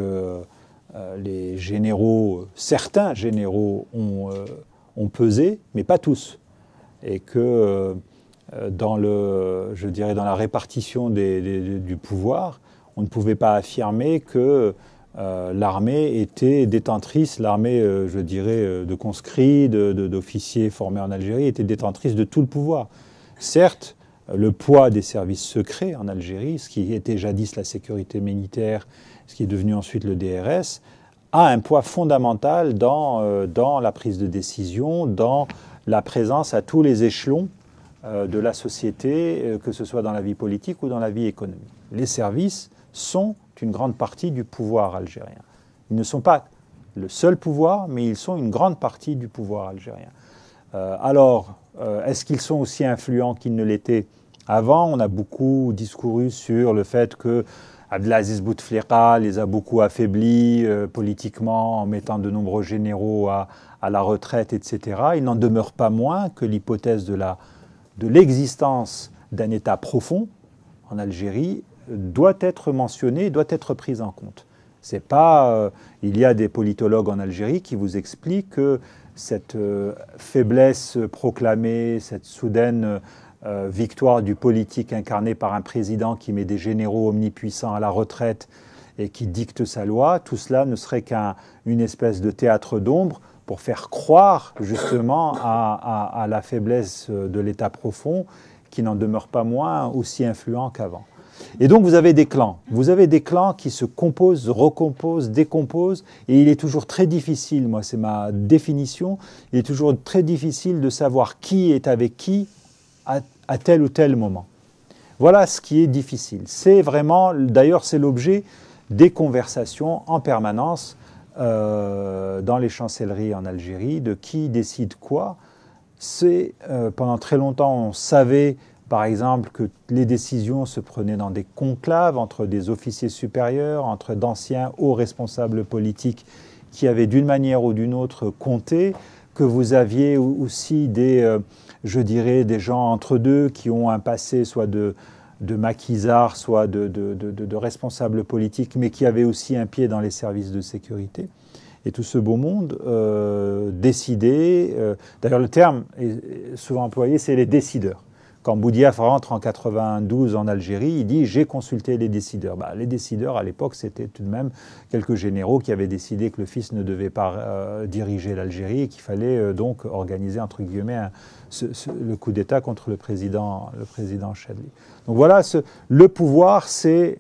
euh, les généraux, certains généraux ont, euh, ont pesé, mais pas tous. Et que euh, dans, le, je dirais, dans la répartition des, des, du pouvoir, on ne pouvait pas affirmer que Euh, l'armée était détentrice, l'armée, euh, je dirais, euh, de conscrits, de, de, d'officiers formés en Algérie, était détentrice de tout le pouvoir. Certes, euh, le poids des services secrets en Algérie, ce qui était jadis la sécurité militaire, ce qui est devenu ensuite le D R S, a un poids fondamental dans, euh, dans la prise de décision, dans la présence à tous les échelons euh, de la société, euh, que ce soit dans la vie politique ou dans la vie économique. Les services sont une grande partie du pouvoir algérien. Ils ne sont pas le seul pouvoir, mais ils sont une grande partie du pouvoir algérien. Euh, alors, euh, est-ce qu'ils sont aussi influents qu'ils ne l'étaient avant? On a beaucoup discouru sur le fait que Abdelaziz Bouteflika les a beaucoup affaiblis euh, politiquement en mettant de nombreux généraux à, à la retraite, et cetera. Il n'en demeure pas moins que l'hypothèse de, la, de l'existence d'un État profond en Algérie doit être mentionnée, doit être prise en compte. C'est pas, euh, il y a des politologues en Algérie qui vous expliquent que cette euh, faiblesse proclamée, cette soudaine euh, victoire du politique incarné par un président qui met des généraux omnipuissants à la retraite et qui dicte sa loi, tout cela ne serait qu'une espèce de théâtre d'ombre pour faire croire justement à, à, à la faiblesse de l'État profond qui n'en demeure pas moins aussi influent qu'avant. Et donc vous avez des clans. Vous avez des clans qui se composent, recomposent, décomposent, et il est toujours très difficile, moi c'est ma définition, il est toujours très difficile de savoir qui est avec qui à, à tel ou tel moment. Voilà ce qui est difficile. C'est vraiment, d'ailleurs c'est l'objet des conversations en permanence euh, dans les chancelleries en Algérie, de qui décide quoi. C'est, euh, pendant très longtemps on savait par exemple, que les décisions se prenaient dans des conclaves entre des officiers supérieurs, entre d'anciens hauts responsables politiques qui avaient d'une manière ou d'une autre compté, que vous aviez aussi des, euh, je dirais, des gens entre deux qui ont un passé soit de, de maquisards, soit de, de, de, de responsables politiques, mais qui avaient aussi un pied dans les services de sécurité. Et tout ce beau monde euh, décidait, euh, d'ailleurs le terme est souvent employé, c'est les décideurs. Quand Boudiaf rentre en quatre-vingt-douze en Algérie, il dit « j'ai consulté les décideurs ». Bah, les décideurs, à l'époque, c'était tout de même quelques généraux qui avaient décidé que le fils ne devait pas euh, diriger l'Algérie et qu'il fallait euh, donc organiser, entre guillemets, un, ce, ce, le coup d'État contre le président, le président Chadli. Donc voilà, ce, le pouvoir, c'est,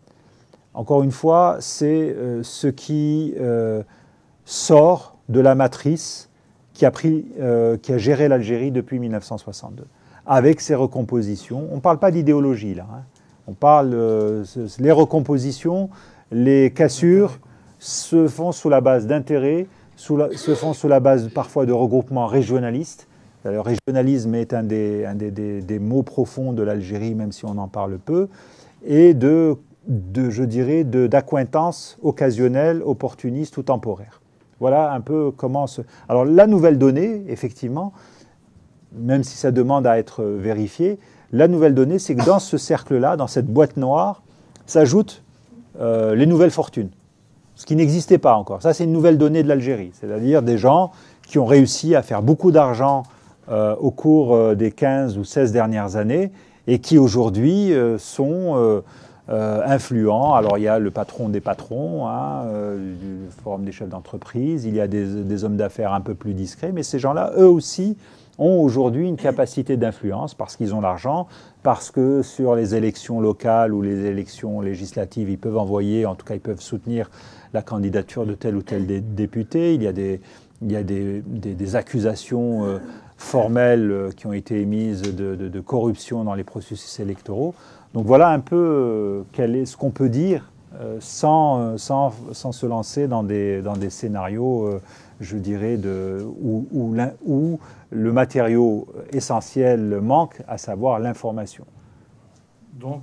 encore une fois, c'est euh, ce qui euh, sort de la matrice qui a, pris, euh, qui a géré l'Algérie depuis mille neuf cent soixante-deux. Avec ces recompositions. On ne parle pas d'idéologie, là. Hein. On parle... Euh, les recompositions, les cassures se font sous la base d'intérêts, sous la, se font sous la base parfois de regroupements régionalistes. Le régionalisme est un des, un des, des, des mots profonds de l'Algérie, même si on en parle peu, et de, de je dirais, d'accointances occasionnelles, opportunistes ou temporaires. Voilà un peu comment se... Alors la nouvelle donnée, effectivement, même si ça demande à être vérifié, la nouvelle donnée, c'est que dans ce cercle-là, dans cette boîte noire, s'ajoutent euh, les nouvelles fortunes, ce qui n'existait pas encore. Ça, c'est une nouvelle donnée de l'Algérie, c'est-à-dire des gens qui ont réussi à faire beaucoup d'argent euh, au cours euh, des quinze ou seize dernières années et qui aujourd'hui euh, sont euh, euh, influents. Alors il y a le patron des patrons, hein, euh, du forum des chefs d'entreprise, il y a des, des hommes d'affaires un peu plus discrets, mais ces gens-là, eux aussi, ont aujourd'hui une capacité d'influence parce qu'ils ont l'argent, parce que sur les élections locales ou les élections législatives, ils peuvent envoyer, en tout cas ils peuvent soutenir la candidature de tel ou tel dé député. Il y a des, il y a des, des, des accusations euh, formelles euh, qui ont été émises de, de, de corruption dans les processus électoraux. Donc voilà un peu euh, quel est ce qu'on peut dire euh, sans, sans, sans se lancer dans des, dans des scénarios, euh, je dirais, de, où, où, où le matériau essentiel manque, à savoir l'information.
Donc,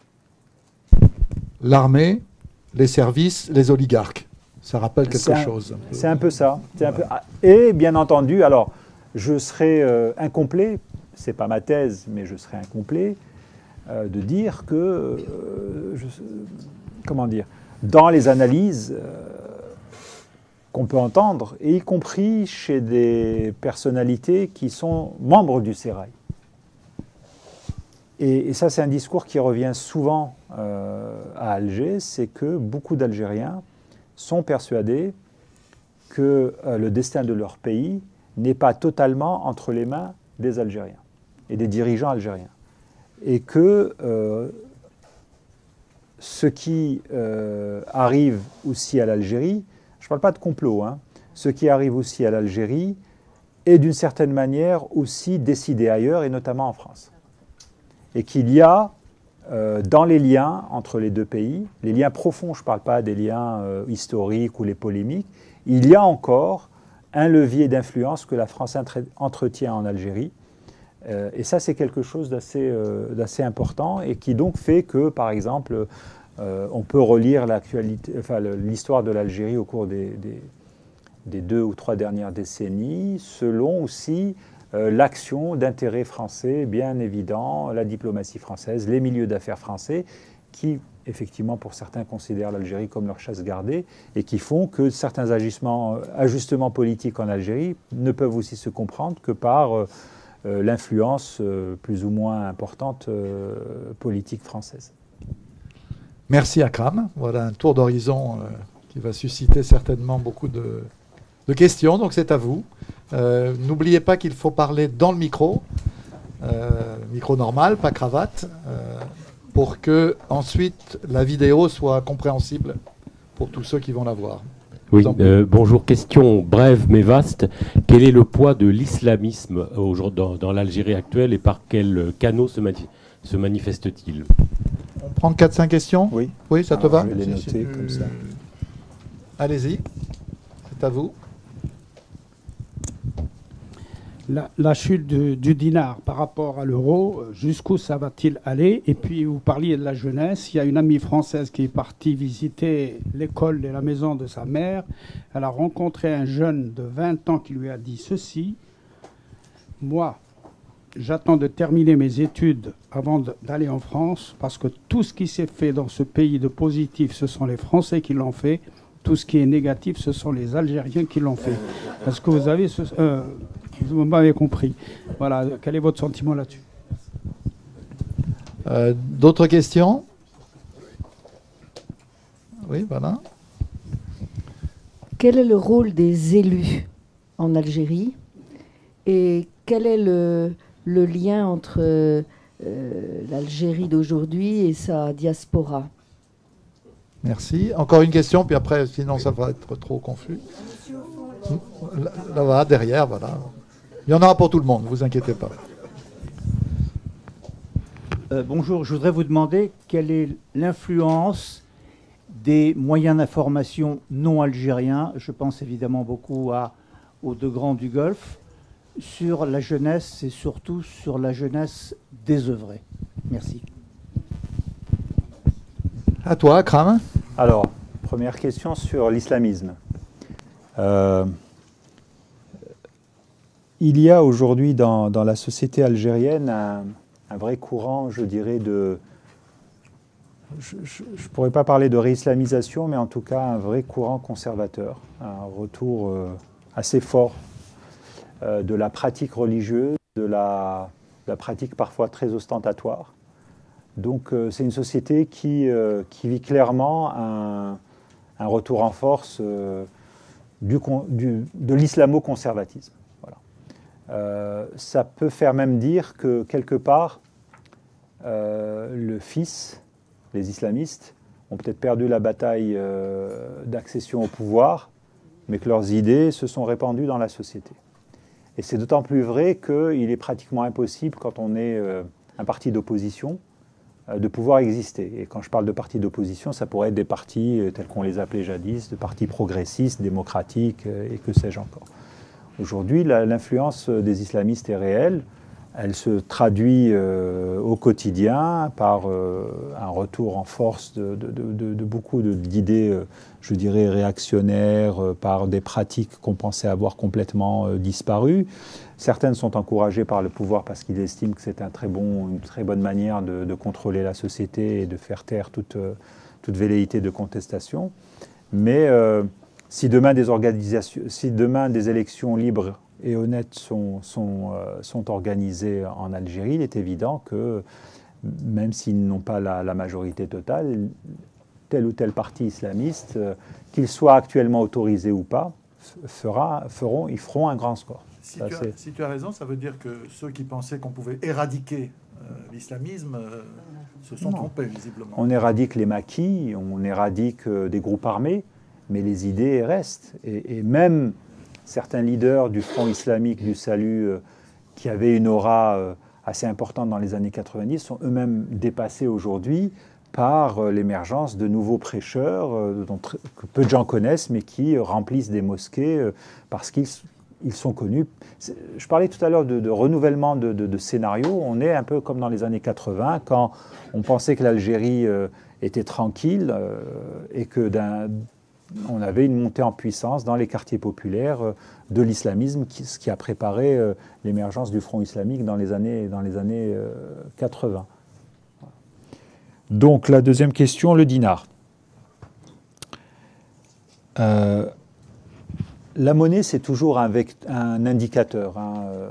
l'armée, les services, les oligarques. Ça rappelle quelque
un,
chose.
C'est un peu ça. Un peu, et bien entendu, alors, je serais euh, incomplet, c'est pas ma thèse, mais je serais incomplet, euh, de dire que, euh, je, comment dire, dans les analyses euh, qu'on peut entendre, et y compris chez des personnalités qui sont membres du Sérail. Et, et ça, c'est un discours qui revient souvent euh, à Alger, c'est que beaucoup d'Algériens sont persuadés que euh, le destin de leur pays n'est pas totalement entre les mains des Algériens et des dirigeants algériens. Et que euh, ce qui euh, arrive aussi à l'Algérie, je ne parle pas de complot, hein, ce qui arrive aussi à l'Algérie est d'une certaine manière aussi décidé ailleurs, et notamment en France. Et qu'il y a, euh, dans les liens entre les deux pays, les liens profonds, je ne parle pas des liens euh, historiques ou les polémiques, il y a encore un levier d'influence que la France entretient en Algérie. Euh, et ça, c'est quelque chose d'assez euh, d'assez important et qui donc fait que, par exemple, euh, on peut relire l'actualité, enfin, l'histoire de l'Algérie au cours des, des, des deux ou trois dernières décennies, selon aussi euh, l'action d'intérêts français bien évident, la diplomatie française, les milieux d'affaires français, qui, effectivement, pour certains, considèrent l'Algérie comme leur chasse gardée et qui font que certains agissements, ajustements politiques en Algérie ne peuvent aussi se comprendre que par euh, euh, l'influence euh, plus ou moins importante euh, politique française.
Merci Akram. Voilà un tour d'horizon euh, qui va susciter certainement beaucoup de, de questions, donc c'est à vous. Euh, N'oubliez pas qu'il faut parler dans le micro, euh, micro normal, pas cravate, euh, pour que ensuite la vidéo soit compréhensible pour tous ceux qui vont la voir.
Oui, euh, bonjour. Question brève mais vaste. Quel est le poids de l'islamisme dans, dans l'Algérie actuelle et par quels canaux se, mani se manifeste-t-il?
On prend quatre cinq questions?
Oui.
Oui, ça
Alors,
te va?
je vais les noter
si, si,
comme ça.
Allez-y, c'est à vous.
La, la chute de, du dinar par rapport à l'euro, jusqu'où ça va-t-il aller? Et puis vous parliez de la jeunesse, il y a une amie française qui est partie visiter l'école et la maison de sa mère. Elle a rencontré un jeune de vingt ans qui lui a dit ceci: moi, j'attends de terminer mes études avant d'aller en France, parce que tout ce qui s'est fait dans ce pays de positif, ce sont les Français qui l'ont fait. Tout ce qui est négatif, ce sont les Algériens qui l'ont fait. Est-ce que vous avez... Ce, euh, vous m'avez compris. Voilà, quel est votre sentiment là-dessus?
euh, D'autres questions? Oui, voilà.
Quel est le rôle des élus en Algérie et quel est le, le lien entre euh, l'Algérie d'aujourd'hui et sa diaspora?
Merci. Encore une question, puis après, sinon ça va être trop confus. Là, là-bas, derrière, voilà. Il y en aura pour tout le monde, ne vous inquiétez pas.
Euh, bonjour, je voudrais vous demander quelle est l'influence des moyens d'information non algériens, je pense évidemment beaucoup à, aux deux grands du Golfe, sur la jeunesse et surtout sur la jeunesse désœuvrée. Merci.
À toi, Akram.
Alors, première question sur l'islamisme. Euh, il y a aujourd'hui dans, dans la société algérienne un, un vrai courant, je dirais, de... Je ne pourrais pas parler de réislamisation, mais en tout cas un vrai courant conservateur, un retour euh, assez fort euh, de la pratique religieuse, de la, de la pratique parfois très ostentatoire. Donc euh, c'est une société qui, euh, qui vit clairement un, un retour en force euh, du, du, de l'islamo-conservatisme. Voilà. Euh, ça peut faire même dire que quelque part, euh, le fils, les islamistes, ont peut-être perdu la bataille euh, d'accession au pouvoir, mais que leurs idées se sont répandues dans la société. Et c'est d'autant plus vrai qu'il est pratiquement impossible, quand on est euh, un parti d'opposition, euh, de pouvoir exister. Et quand je parle de partis d'opposition, ça pourrait être des partis euh, tels qu'on les appelait jadis, de partis progressistes, démocratiques, euh, et que sais-je encore. Aujourd'hui, l'influence des islamistes est réelle. Elle se traduit euh, au quotidien par euh, un retour en force de, de, de, de beaucoup d'idées, euh, je dirais, réactionnaires, euh, par des pratiques qu'on pensait avoir complètement euh, disparues. Certaines sont encouragées par le pouvoir parce qu'ils estiment que c'est un très bon, une très bonne manière de, de contrôler la société et de faire taire toute, euh, toute velléité de contestation. Mais euh, si demain des organisations, si demain des élections libres et honnêtes sont, sont, euh, sont organisés en Algérie, il est évident que, même s'ils n'ont pas la, la majorité totale, tel ou tel parti islamiste, euh, qu'il soit actuellement autorisé ou pas, fera, feront, ils feront un grand score.
Si,
Ça,
tu, as, si tu as raison, ça veut dire que ceux qui pensaient qu'on pouvait éradiquer euh, l'islamisme euh, se sont non. trompés, visiblement.
On éradique les maquis, on éradique euh, des groupes armés, mais les idées restent. Et, et même certains leaders du Front islamique du salut, euh, qui avaient une aura euh, assez importante dans les années quatre-vingt-dix, sont eux-mêmes dépassés aujourd'hui par euh, l'émergence de nouveaux prêcheurs euh, dont que peu de gens connaissent, mais qui euh, remplissent des mosquées euh, parce qu'ils ils sont connus. Je parlais tout à l'heure de, de renouvellement de, de, de scénarios. On est un peu comme dans les années quatre-vingts, quand on pensait que l'Algérie euh, était tranquille euh, et que d'un... on avait une montée en puissance dans les quartiers populaires euh, de l'islamisme, qui, ce qui a préparé euh, l'émergence du Front islamique dans les années, dans les années euh, quatre-vingts. Donc la deuxième question, le dinar. Euh, la monnaie, c'est toujours un, un indicateur, hein, euh,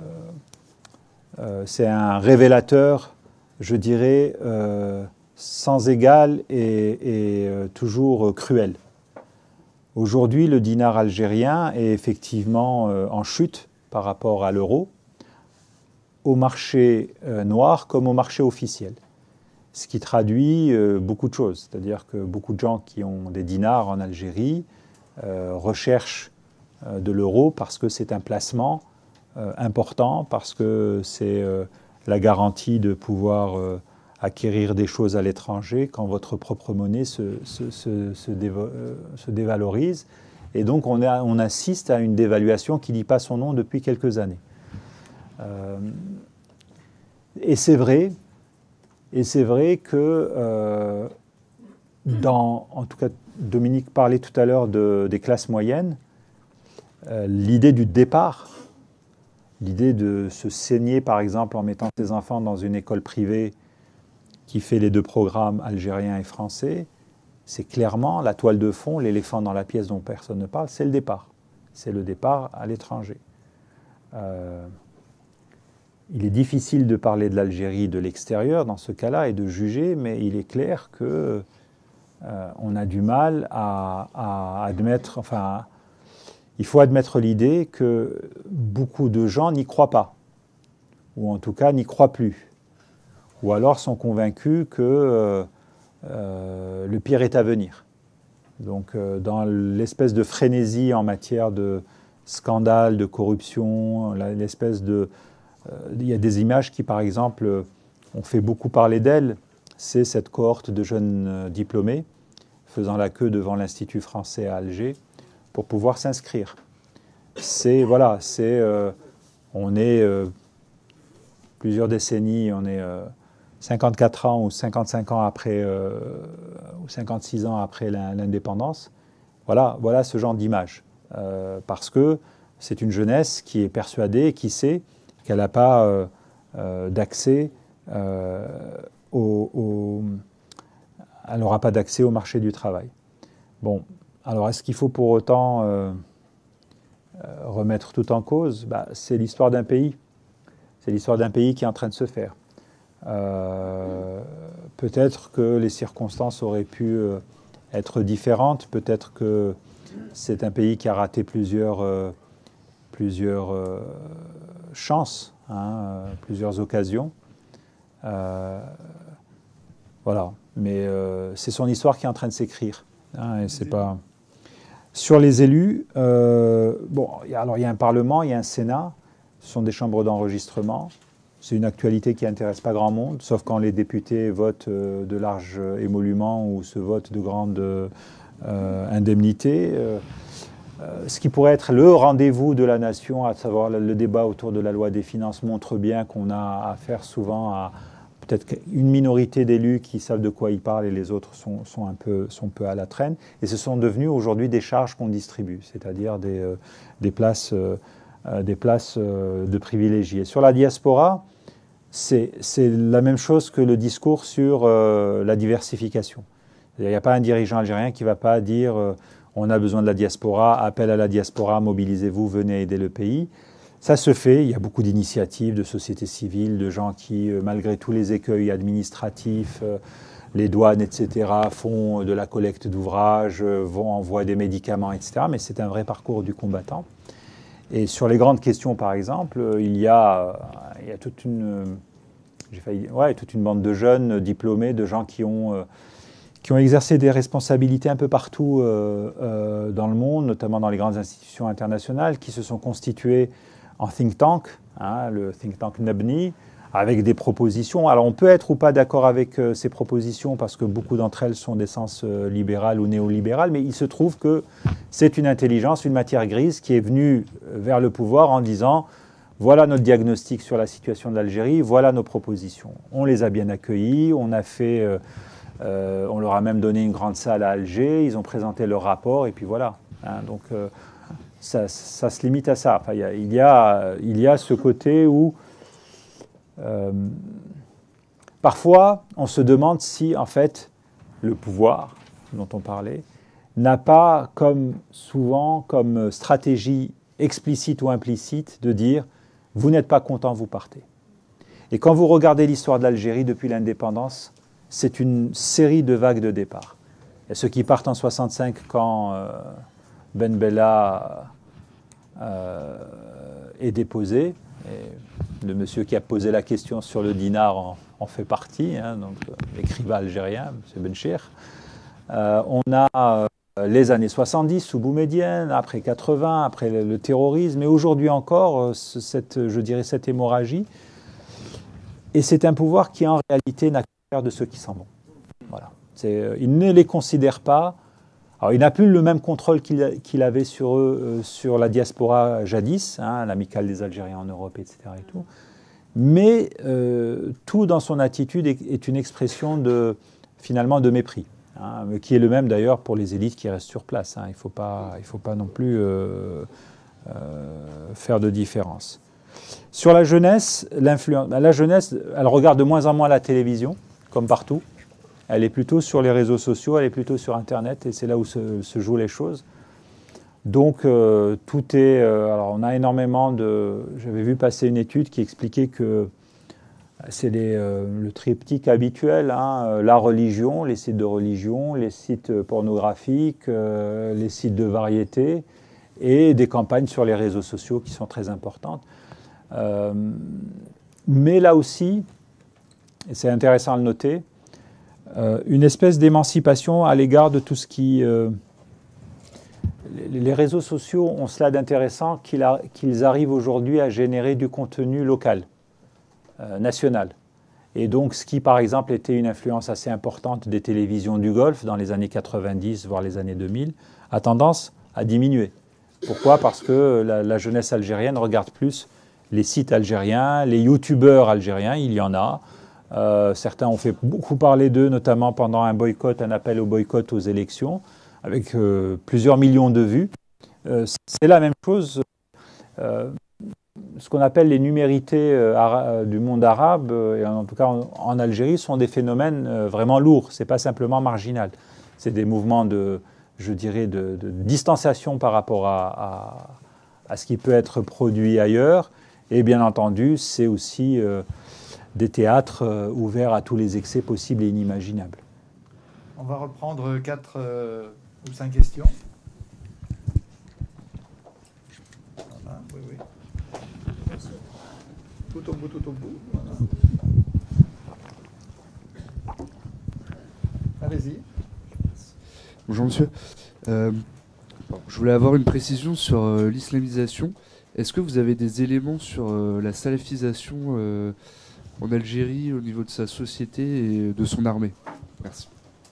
euh, c'est un révélateur, je dirais, euh, sans égal et, et euh, toujours euh, cruel. Aujourd'hui, le dinar algérien est effectivement euh, en chute par rapport à l'euro, au marché euh, noir comme au marché officiel. Ce qui traduit euh, beaucoup de choses. C'est-à-dire que beaucoup de gens qui ont des dinars en Algérie euh, recherchent euh, de l'euro parce que c'est un placement euh, important, parce que c'est euh, la garantie de pouvoir euh, acquérir des choses à l'étranger quand votre propre monnaie se, se, se, se, dévo, euh, se dévalorise. Et donc on, a, on assiste à une dévaluation qui ne dit pas son nom depuis quelques années. Euh, et c'est vrai, et c'est vrai que, euh, dans, en tout cas, Dominique parlait tout à l'heure de, des classes moyennes, euh, l'idée du départ, l'idée de se saigner par exemple en mettant ses enfants dans une école privée qui fait les deux programmes algériens et français, c'est clairement la toile de fond, l'éléphant dans la pièce dont personne ne parle, c'est le départ. C'est le départ à l'étranger. Euh, il est difficile de parler de l'Algérie de l'extérieur dans ce cas-là et de juger, mais il est clair que euh, on a du mal à, à admettre, enfin, il faut admettre l'idée que beaucoup de gens n'y croient pas, ou en tout cas n'y croient plus. Ou alors sont convaincus que euh, euh, le pire est à venir. Donc euh, dans l'espèce de frénésie en matière de scandale, de corruption, l'espèce de... Euh, il y a des images qui, par exemple, ont fait beaucoup parler d'elles. C'est cette cohorte de jeunes euh, diplômés faisant la queue devant l'Institut français à Alger pour pouvoir s'inscrire. C'est, voilà, c'est, euh, on est euh, plusieurs décennies, on est euh, cinquante-quatre ans ou cinquante-cinq ans après, euh, ou cinquante-six ans après l'indépendance. Voilà, voilà ce genre d'image. Euh, parce que c'est une jeunesse qui est persuadée, qui sait qu'elle n'a pas euh, euh, d'accès euh, au, au, elle n'aura pas d'accès au marché du travail. Bon, alors est-ce qu'il faut pour autant euh, euh, remettre tout en cause? Bah, c'est l'histoire d'un pays. C'est l'histoire d'un pays qui est en train de se faire. Euh, peut-être que les circonstances auraient pu euh, être différentes. Peut-être que c'est un pays qui a raté plusieurs, euh, plusieurs euh, chances, hein, euh, plusieurs occasions. Euh, voilà. Mais euh, c'est son histoire qui est en train de s'écrire. Hein, et c'est pas... Sur les élus, euh, bon, alors il y a un Parlement, il y a un Sénat, ce sont des chambres d'enregistrement. C'est une actualité qui n'intéresse pas grand monde, sauf quand les députés votent euh, de larges émoluments ou se votent de grandes euh, indemnités. Euh, euh, ce qui pourrait être le rendez-vous de la nation, à savoir le, le débat autour de la loi des finances, montre bien qu'on a affaire souvent à peut-être une minorité d'élus qui savent de quoi ils parlent et les autres sont, sont, un peu, sont peu à la traîne. Et ce sont devenus aujourd'hui des charges qu'on distribue, c'est-à-dire des, euh, des places, euh, des places euh, de privilégiés. Sur la diaspora, c'est la même chose que le discours sur euh, la diversification. Il n'y a pas un dirigeant algérien qui ne va pas dire euh, on a besoin de la diaspora, appel à la diaspora, mobilisez-vous, venez aider le pays. Ça se fait, il y a beaucoup d'initiatives de sociétés civiles, de gens qui, euh, malgré tous les écueils administratifs, euh, les douanes, et cetera, font de la collecte d'ouvrages, euh, vont envoyer des médicaments, et cetera. Mais c'est un vrai parcours du combattant. Et sur les grandes questions, par exemple, euh, il, y a, il y a toute une, j'ai failli, ouais, toute une bande de jeunes diplômés, de gens qui ont, euh, qui ont exercé des responsabilités un peu partout euh, euh, dans le monde, notamment dans les grandes institutions internationales, qui se sont constitués en think tank, hein, le think tank Nabni, avec des propositions. Alors on peut être ou pas d'accord avec euh, ces propositions parce que beaucoup d'entre elles sont d'essence euh, libérale ou néolibérale, mais il se trouve que c'est une intelligence, une matière grise qui est venue vers le pouvoir en disant voilà notre diagnostic sur la situation de l'Algérie, voilà nos propositions. On les a bien accueillis, on a fait, euh, euh, on leur a même donné une grande salle à Alger, ils ont présenté leur rapport et puis voilà. Hein, donc euh, ça, ça se limite à ça. Enfin, il y a, il y a, il y a ce côté où Euh, parfois, on se demande si, en fait, le pouvoir dont on parlait n'a pas, comme souvent, comme stratégie explicite ou implicite de dire « vous n'êtes pas content, vous partez ». Et quand vous regardez l'histoire de l'Algérie depuis l'indépendance, c'est une série de vagues de départ. Il y a ceux qui partent en soixante-cinq quand euh, Ben Bella euh, est déposé. Et le monsieur qui a posé la question sur le dinar en, en fait partie, hein, donc l'écrivain algérien, M. Benchir. Euh, on a euh, les années soixante-dix sous Boumedienne, après quatre-vingts, après le, le terrorisme, et aujourd'hui encore, euh, cette, je dirais cette hémorragie. Et c'est un pouvoir qui, en réalité, n'a qu'à faire de ceux qui s'en vont. Voilà. Euh, il ne les considère pas. Alors, il n'a plus le même contrôle qu'il qu'il avait sur eux, euh, sur la diaspora jadis, hein, l'amicale des Algériens en Europe, et cetera. Et tout. Mais euh, tout dans son attitude est, est une expression de, finalement, de mépris, hein, qui est le même d'ailleurs pour les élites qui restent sur place. Hein. Il ne faut pas, il faut pas non plus euh, euh, faire de différence. Sur la jeunesse, l'influence, la jeunesse, elle regarde de moins en moins la télévision, comme partout. Elle est plutôt sur les réseaux sociaux, elle est plutôt sur Internet, et c'est là où se, se jouent les choses. Donc, euh, tout est... Euh, alors, on a énormément de... J'avais vu passer une étude qui expliquait que c'est euh, le triptyque habituel, hein, la religion, les sites de religion, les sites pornographiques, euh, les sites de variété, et des campagnes sur les réseaux sociaux qui sont très importantes. Euh, mais là aussi, et c'est intéressant à le noter, Euh, une espèce d'émancipation à l'égard de tout ce qui... Euh, les, les réseaux sociaux ont cela d'intéressant qu'ils qu'ils arrivent aujourd'hui à générer du contenu local, euh, national. Et donc, ce qui, par exemple, était une influence assez importante des télévisions du Golfe dans les années quatre-vingt-dix, voire les années deux mille, a tendance à diminuer. Pourquoi? Parce que la, la jeunesse algérienne regarde plus les sites algériens, les youtubeurs algériens, il y en a. Euh, certains ont fait beaucoup parler d'eux, notamment pendant un boycott, un appel au boycott aux élections, avec euh, plusieurs millions de vues. Euh, c'est la même chose. Euh, ce qu'on appelle les numérités euh, du monde arabe, euh, et en tout cas en, en Algérie, sont des phénomènes euh, vraiment lourds. Ce n'est pas simplement marginal. C'est des mouvements de, je dirais, de, de distanciation par rapport à, à, à ce qui peut être produit ailleurs. Et bien entendu, c'est aussi euh, des théâtres euh, ouverts à tous les excès possibles et inimaginables.
On va reprendre quatre euh, ou cinq questions. Voilà, oui, oui. Tout au bout, tout au bout. Voilà. Allez-y.
Bonjour monsieur. Euh, je voulais avoir une précision sur euh, l'islamisation. Est-ce que vous avez des éléments sur euh, la salafisation euh, en Algérie au niveau de sa société et de son armée? Merci.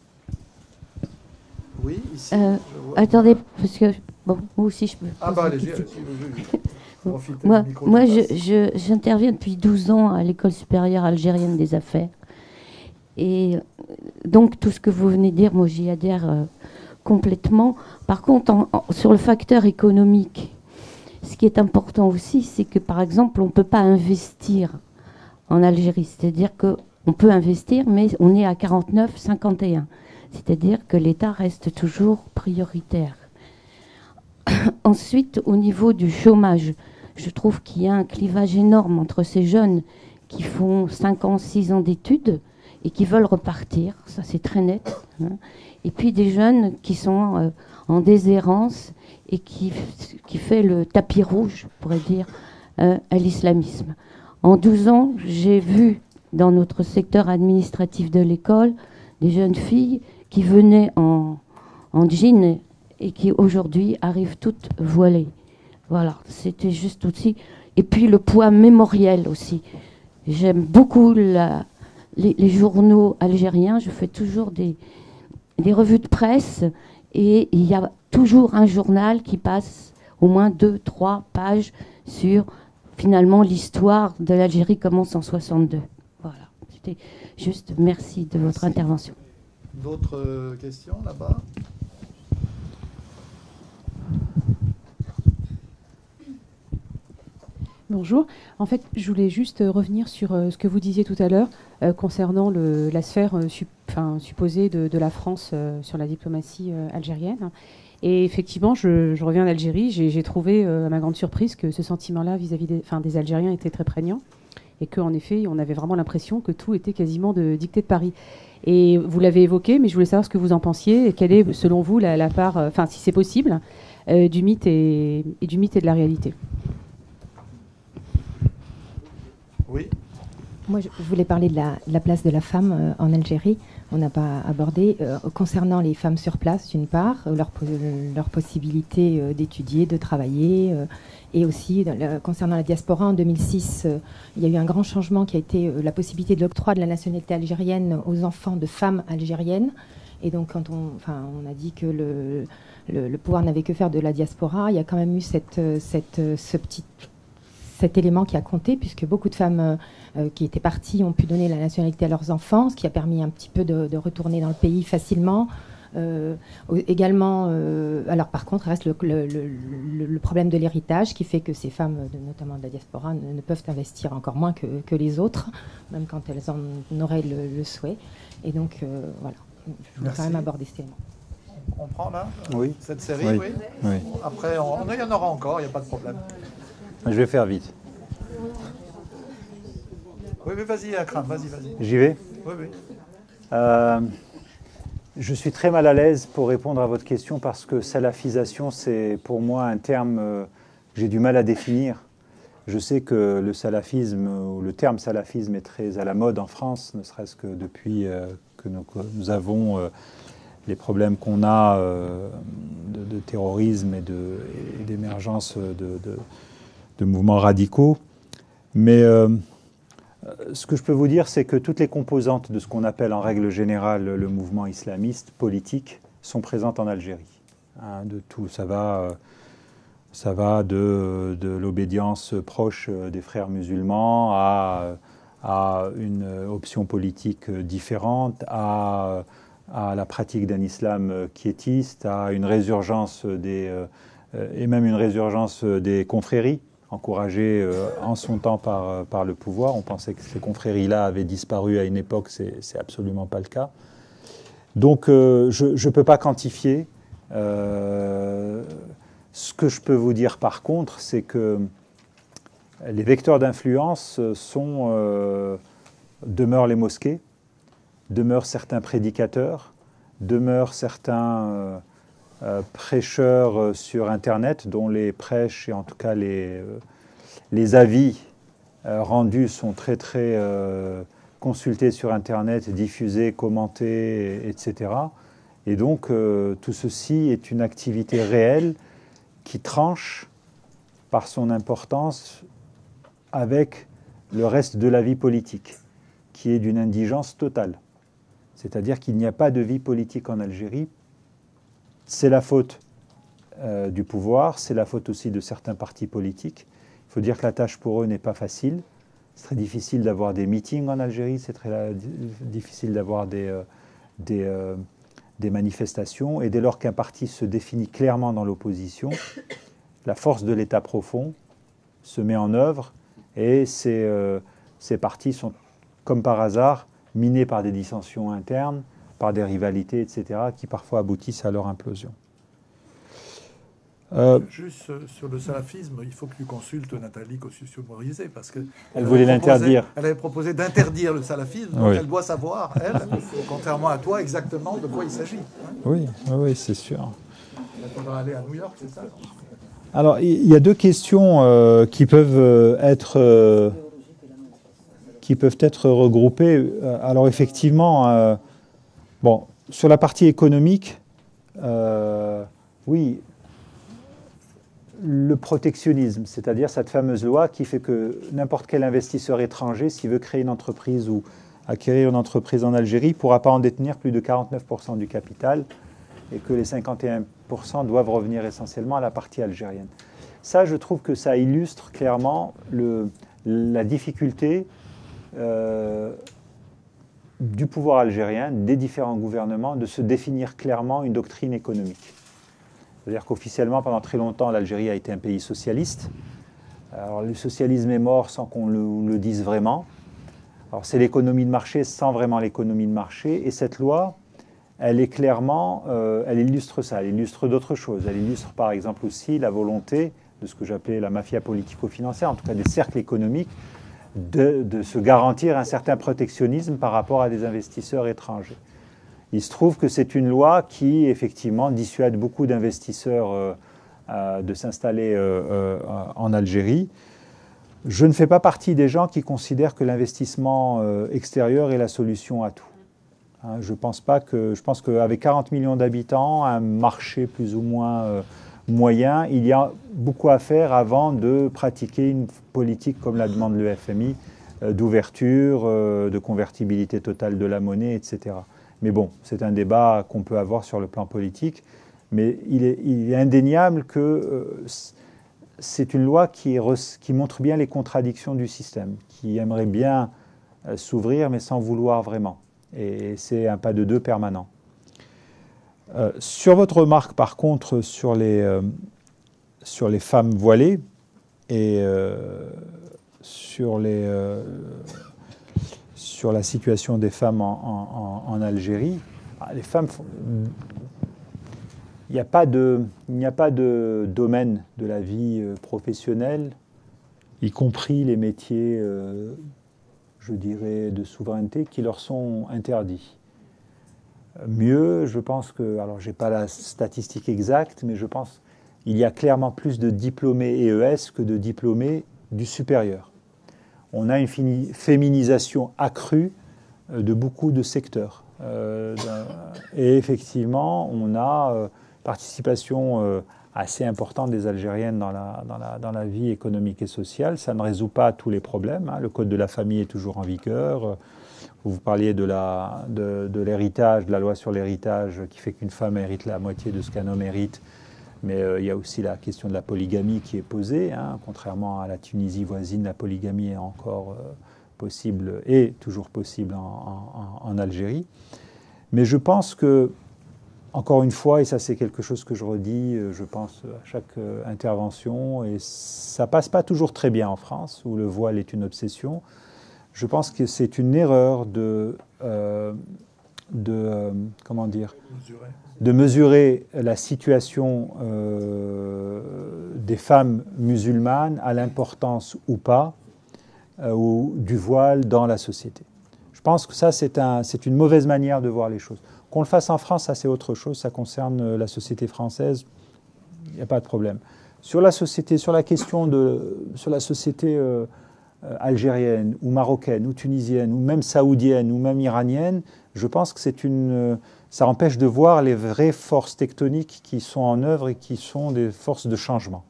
Oui, ici.
Euh,
vois...
Attendez, parce que bon, moi aussi je peux.
Ah bah allez-y, allez-y. Oui, oui.
Moi, moi je, j'interviens depuis douze ans à l'École supérieure algérienne des affaires. Et donc tout ce que vous venez de dire, moi j'y adhère euh, complètement. Par contre, en, en, sur le facteur économique, ce qui est important aussi, c'est que par exemple, on ne peut pas investir en Algérie. C'est-à-dire qu'on peut investir, mais on est à quarante-neuf cinquante et un. C'est-à-dire que l'État reste toujours prioritaire. Ensuite, au niveau du chômage, je trouve qu'il y a un clivage énorme entre ces jeunes qui font cinq ans, six ans d'études et qui veulent repartir, ça c'est très net, hein. Et puis des jeunes qui sont euh, en déshérence et qui, qui fait le tapis rouge, je pourrais dire, euh, à l'islamisme. En douze ans, j'ai vu dans notre secteur administratif de l'école des jeunes filles qui venaient en, en jean et qui aujourd'hui arrivent toutes voilées. Voilà, c'était juste aussi. Et puis le poids mémoriel aussi. J'aime beaucoup la, les, les journaux algériens. Je fais toujours des, des revues de presse et il y a toujours un journal qui passe au moins deux, trois pages sur finalement l'histoire de l'Algérie commence en soixante-deux. Voilà, c'était juste merci de votre merci. Intervention.
D'autres euh, questions là-bas?
Bonjour. En fait, je voulais juste revenir sur euh, ce que vous disiez tout à l'heure euh, concernant le, la sphère euh, sup, supposée de, de la France euh, sur la diplomatie euh, algérienne. Et effectivement, je, je reviens d'Algérie. J'ai trouvé, euh, à ma grande surprise, que ce sentiment-là vis-à-vis des, des Algériens était très prégnant. Et qu'en effet, on avait vraiment l'impression que tout était quasiment de, dicté de Paris. Et vous l'avez évoqué, mais je voulais savoir ce que vous en pensiez. Et quelle est, selon vous, la, la part, enfin, si c'est possible, euh, du mythe et, et du mythe et de la réalité.
Oui.
Moi, je voulais parler de la, de la place de la femme euh, en Algérie. On n'a pas abordé. Euh, concernant les femmes sur place, d'une part, euh, leur, leur possibilité euh, d'étudier, de travailler, euh, et aussi euh, concernant la diaspora, en deux mille six, euh, il y a eu un grand changement qui a été euh, la possibilité de l'octroi de la nationalité algérienne aux enfants de femmes algériennes. Et donc, quand on, enfin, on a dit que le, le, le pouvoir n'avait que faire de la diaspora, il y a quand même eu cette, cette, ce petit... cet élément qui a compté, puisque beaucoup de femmes euh, qui étaient parties ont pu donner la nationalité à leurs enfants, ce qui a permis un petit peu de, de retourner dans le pays facilement. Euh, également, euh, alors par contre, reste le, le, le, le problème de l'héritage, qui fait que ces femmes, de, notamment de la diaspora, ne, ne peuvent investir encore moins que, que les autres, même quand elles en auraient le, le souhait. Et donc, euh, voilà, je voulais quand même aborder cet élément.
On prend là,
oui.
cette série,
oui.
oui.
oui.
Après, on, il y en aura encore, il n'y a pas de problème.
Je vais faire vite.
Oui, mais vas-y, Akram, vas-y, vas-y.
J'y vais?
Oui, oui.
Euh, je suis très mal à l'aise pour répondre à votre question parce que salafisation, c'est pour moi un terme euh, que j'ai du mal à définir. Je sais que le salafisme, ou le terme salafisme est très à la mode en France, ne serait-ce que depuis euh, que nous, que nous avons euh, les problèmes qu'on a euh, de, de terrorisme et d'émergence de, de, de de mouvements radicaux. Mais euh, Ce que je peux vous dire, c'est que toutes les composantes de ce qu'on appelle en règle générale le mouvement islamiste politique sont présentes en Algérie. Hein, de tout, ça va, ça va de, de l'obédience proche des frères musulmans à, à une option politique différente, à, à la pratique d'un islam quiétiste, à une résurgence des, et même une résurgence des confréries, encouragées euh, en son temps par, par le pouvoir. On pensait que ces confréries-là avaient disparu à une époque, c'est, c'est absolument pas le cas. Donc euh, je ne peux pas quantifier. Euh, ce que je peux vous dire par contre, c'est que les vecteurs d'influence sont, euh, demeurent les mosquées, demeurent certains prédicateurs, demeurent certains... Euh, Euh, prêcheurs euh, sur Internet, dont les prêches et en tout cas les, euh, les avis euh, rendus sont très très euh, consultés sur Internet, diffusés, commentés, et cetera. Et donc euh, tout ceci est une activité réelle qui tranche par son importance avec le reste de la vie politique, qui est d'une indigence totale. C'est-à-dire qu'il n'y a pas de vie politique en Algérie. C'est la faute euh, du pouvoir, c'est la faute aussi de certains partis politiques. Il faut dire que la tâche pour eux n'est pas facile. C'est très difficile d'avoir des meetings en Algérie, c'est très euh, difficile d'avoir des, euh, des, euh, des manifestations. Et dès lors qu'un parti se définit clairement dans l'opposition, la force de l'État profond se met en œuvre et ces, euh, ces partis sont, comme par hasard, minés par des dissensions internes, par des rivalités, et cetera, qui parfois aboutissent à leur implosion.
Euh, Juste sur le salafisme, il faut que tu consultes Nathalie Kosciusko-Morizet, parce que...
Elle voulait l'interdire.
Elle avait proposé d'interdire le salafisme, donc oui. Elle doit savoir, elle, contrairement à toi, exactement de quoi il s'agit. Hein.
Oui, oui, oui, c'est sûr.
Il faudra aller à New York, c'est ça?
Alors, il y a deux questions euh, qui peuvent être... Euh, qui peuvent être regroupées. Alors, effectivement... Euh, Bon, sur la partie économique, euh, oui, le protectionnisme, c'est-à-dire cette fameuse loi qui fait que n'importe quel investisseur étranger, s'il veut créer une entreprise ou acquérir une entreprise en Algérie, ne pourra pas en détenir plus de quarante-neuf pour cent du capital et que les cinquante et un pour cent doivent revenir essentiellement à la partie algérienne. Ça, je trouve que ça illustre clairement le, la difficulté euh, du pouvoir algérien, des différents gouvernements, de se définir clairement une doctrine économique. C'est-à-dire qu'officiellement, pendant très longtemps, l'Algérie a été un pays socialiste. Alors, le socialisme est mort sans qu'on le, le dise vraiment. Alors, c'est l'économie de marché sans vraiment l'économie de marché. Et cette loi, elle est clairement, euh, elle illustre ça, elle illustre d'autres choses. Elle illustre par exemple aussi la volonté de ce que j'appelais la mafia politico-financière, en tout cas des cercles économiques, De, de se garantir un certain protectionnisme par rapport à des investisseurs étrangers. Il se trouve que c'est une loi qui, effectivement, dissuade beaucoup d'investisseurs euh, euh, de s'installer euh, euh, en Algérie. Je ne fais pas partie des gens qui considèrent que l'investissement euh, extérieur est la solution à tout. Hein, je pense pas que, je pense qu'avec quarante millions d'habitants, un marché plus ou moins euh, moyen, il y a beaucoup à faire avant de pratiquer une politique comme la demande le F M I, euh, d'ouverture, euh, de convertibilité totale de la monnaie, et cetera. Mais bon, c'est un débat qu'on peut avoir sur le plan politique, mais il est, il est indéniable que euh, c'est une loi qui, qui montre bien les contradictions du système, qui aimerait bien euh, s'ouvrir, mais sans vouloir vraiment. Et c'est un pas de deux permanent. Euh, sur votre remarque, par contre, sur les, euh, sur les femmes voilées et euh, sur, les, euh, sur la situation des femmes en, en, en Algérie, les femmes, il n'y a pas de, il n'y a pas de domaine de la vie professionnelle, y compris les métiers, euh, je dirais, de souveraineté, qui leur sont interdits. Mieux, je pense que, alors je n'ai pas la statistique exacte, mais je pense qu'il y a clairement plus de diplômés E E S que de diplômés du supérieur. On a une féminisation accrue de beaucoup de secteurs. Euh, et effectivement, on a euh, participation euh, assez importante des Algériennes dans la, dans la, dans la vie économique et sociale. Ça ne résout pas tous les problèmes, hein. Le code de la famille est toujours en vigueur. Vous parliez de la, de, de l'héritage, de la loi sur l'héritage qui fait qu'une femme hérite la moitié de ce qu'un homme hérite. Mais euh, il y a aussi la question de la polygamie qui est posée, hein. Contrairement à la Tunisie voisine, la polygamie est encore euh, possible et toujours possible en, en, en Algérie. Mais je pense que, encore une fois, et ça c'est quelque chose que je redis, je pense, à chaque euh, intervention, et ça ne passe pas toujours très bien en France, où le voile est une obsession. Je pense que c'est une erreur de, euh, de euh, comment dire, mesurer. de mesurer la situation euh, des femmes musulmanes à l'importance ou pas euh, ou du voile dans la société. Je pense que ça, c'est un, c'est une mauvaise manière de voir les choses. Qu'on le fasse en France, ça c'est autre chose, ça concerne la société française, il n'y a pas de problème. Sur la société, sur la question de, sur la société euh, algérienne ou marocaine ou tunisienne ou même saoudienne ou même iranienne, je pense que c'est une, ça empêche de voir les vraies forces tectoniques qui sont en œuvre et qui sont des forces de changement,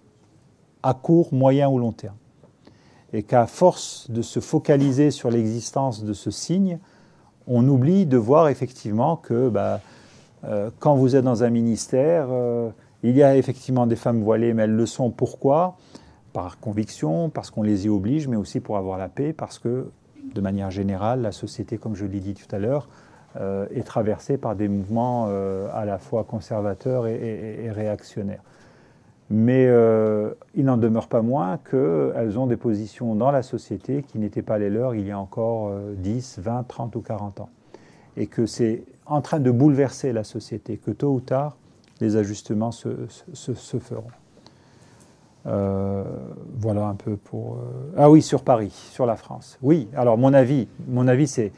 à court, moyen ou long terme. Et qu'à force de se focaliser sur l'existence de ce signe, on oublie de voir effectivement que bah, euh, quand vous êtes dans un ministère, euh, il y a effectivement des femmes voilées, mais elles le sont pourquoi ? Par conviction, parce qu'on les y oblige, mais aussi pour avoir la paix, parce que, de manière générale, la société, comme je l'ai dit tout à l'heure, euh, est traversée par des mouvements euh, à la fois conservateurs et, et, et réactionnaires. Mais euh, il n'en demeure pas moins qu'elles ont des positions dans la société qui n'étaient pas les leurs il y a encore euh, dix, vingt, trente ou quarante ans. Et que c'est en train de bouleverser la société, que tôt ou tard, les ajustements se, se, se feront. Euh, voilà un peu pour... Euh... Ah oui, sur Paris, sur la France. Oui, alors mon avis, mon avis c'est...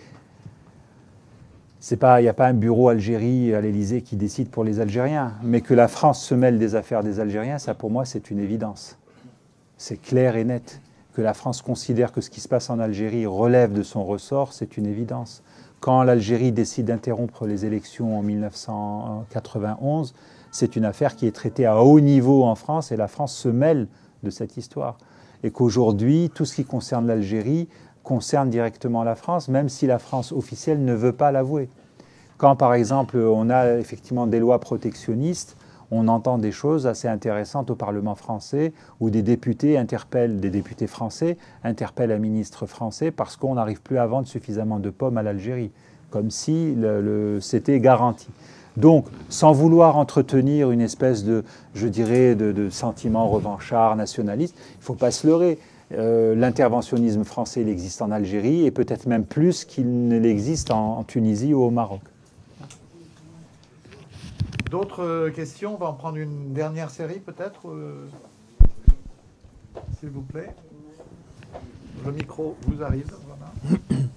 C'est pas, il n'y a pas un bureau Algérie à l'Élysée qui décide pour les Algériens, mais que la France se mêle des affaires des Algériens, ça pour moi c'est une évidence. C'est clair et net. Que la France considère que ce qui se passe en Algérie relève de son ressort, c'est une évidence. Quand l'Algérie décide d'interrompre les élections en mille neuf cent quatre-vingt-onze, c'est une affaire qui est traitée à haut niveau en France et la France se mêle de cette histoire. Et qu'aujourd'hui, tout ce qui concerne l'Algérie concerne directement la France, même si la France officielle ne veut pas l'avouer. Quand, par exemple, on a effectivement des lois protectionnistes, on entend des choses assez intéressantes au Parlement français où des députés interpellent, des députés français interpellent un ministre français parce qu'on n'arrive plus à vendre suffisamment de pommes à l'Algérie, comme si le, le, c'était garanti. Donc, sans vouloir entretenir une espèce de, je dirais, de, de sentiment revanchard, nationaliste, il ne faut pas se leurrer. Euh, l'interventionnisme français, il existe en Algérie et peut-être même plus qu'il ne l'existe en, en Tunisie ou au Maroc.
D'autres questions? On va en prendre une dernière série peut-être, euh, s'il vous plaît. Le micro vous arrive. Voilà.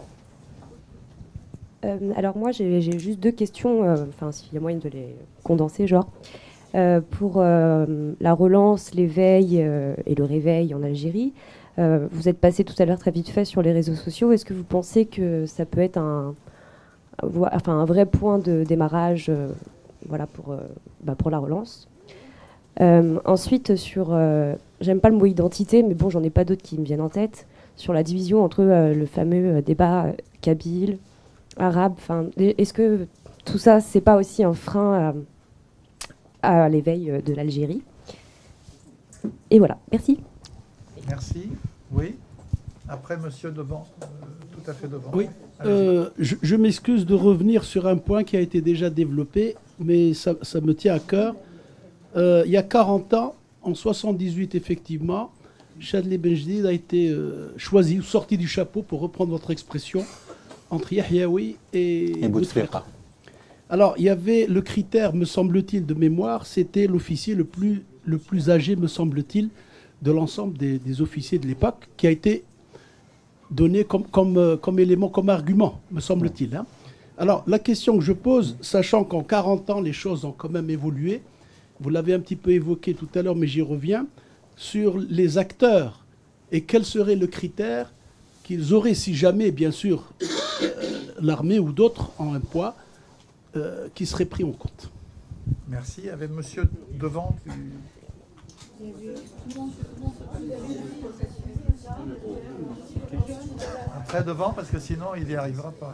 Euh, alors moi j'ai juste deux questions, euh, enfin s'il y a moyen de les condenser, genre. Euh, pour euh, la relance, l'éveil euh, et le réveil en Algérie, euh, vous êtes passé tout à l'heure très vite fait sur les réseaux sociaux. Est-ce que vous pensez que ça peut être un, enfin, un vrai point de démarrage euh, voilà, pour, euh, bah, pour la relance? euh, Ensuite, sur, euh, j'aime pas le mot identité, mais bon, j'en ai pas d'autres qui me viennent en tête, sur la division entre euh, le fameux débat kabyle, arabe. Est-ce que tout ça, c'est pas aussi un frein à, à l'éveil de l'Algérie? Et voilà, merci.
Merci. Oui. Après, monsieur devant, euh, tout à fait devant.
Oui. Euh, je je m'excuse de revenir sur un point qui a été déjà développé, mais ça, ça me tient à cœur. Euh, il y a quarante ans, en soixante-dix-huit effectivement, Chadli Benjedid a été euh, choisi ou sorti du chapeau, pour reprendre votre expression, entre Yahyaoui et, et Bouteflika. Alors, il y avait le critère, me semble-t-il, de mémoire, c'était l'officier le plus, le plus âgé, me semble-t-il, de l'ensemble des, des officiers de l'époque, qui a été donné comme, comme, comme élément, comme argument, me semble-t-il. Hein. Alors, la question que je pose, sachant qu'en quarante ans, les choses ont quand même évolué, vous l'avez un petit peu évoqué tout à l'heure, mais j'y reviens, sur les acteurs, et quel serait le critère qu'ils auraient, si jamais, bien sûr, euh, l'armée ou d'autres ont un poids, euh, qui serait pris en compte.
Merci. Il y avait monsieur devant qui... Après devant, parce que sinon il y arrivera pas.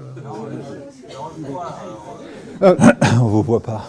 Euh, on ne vous voit pas.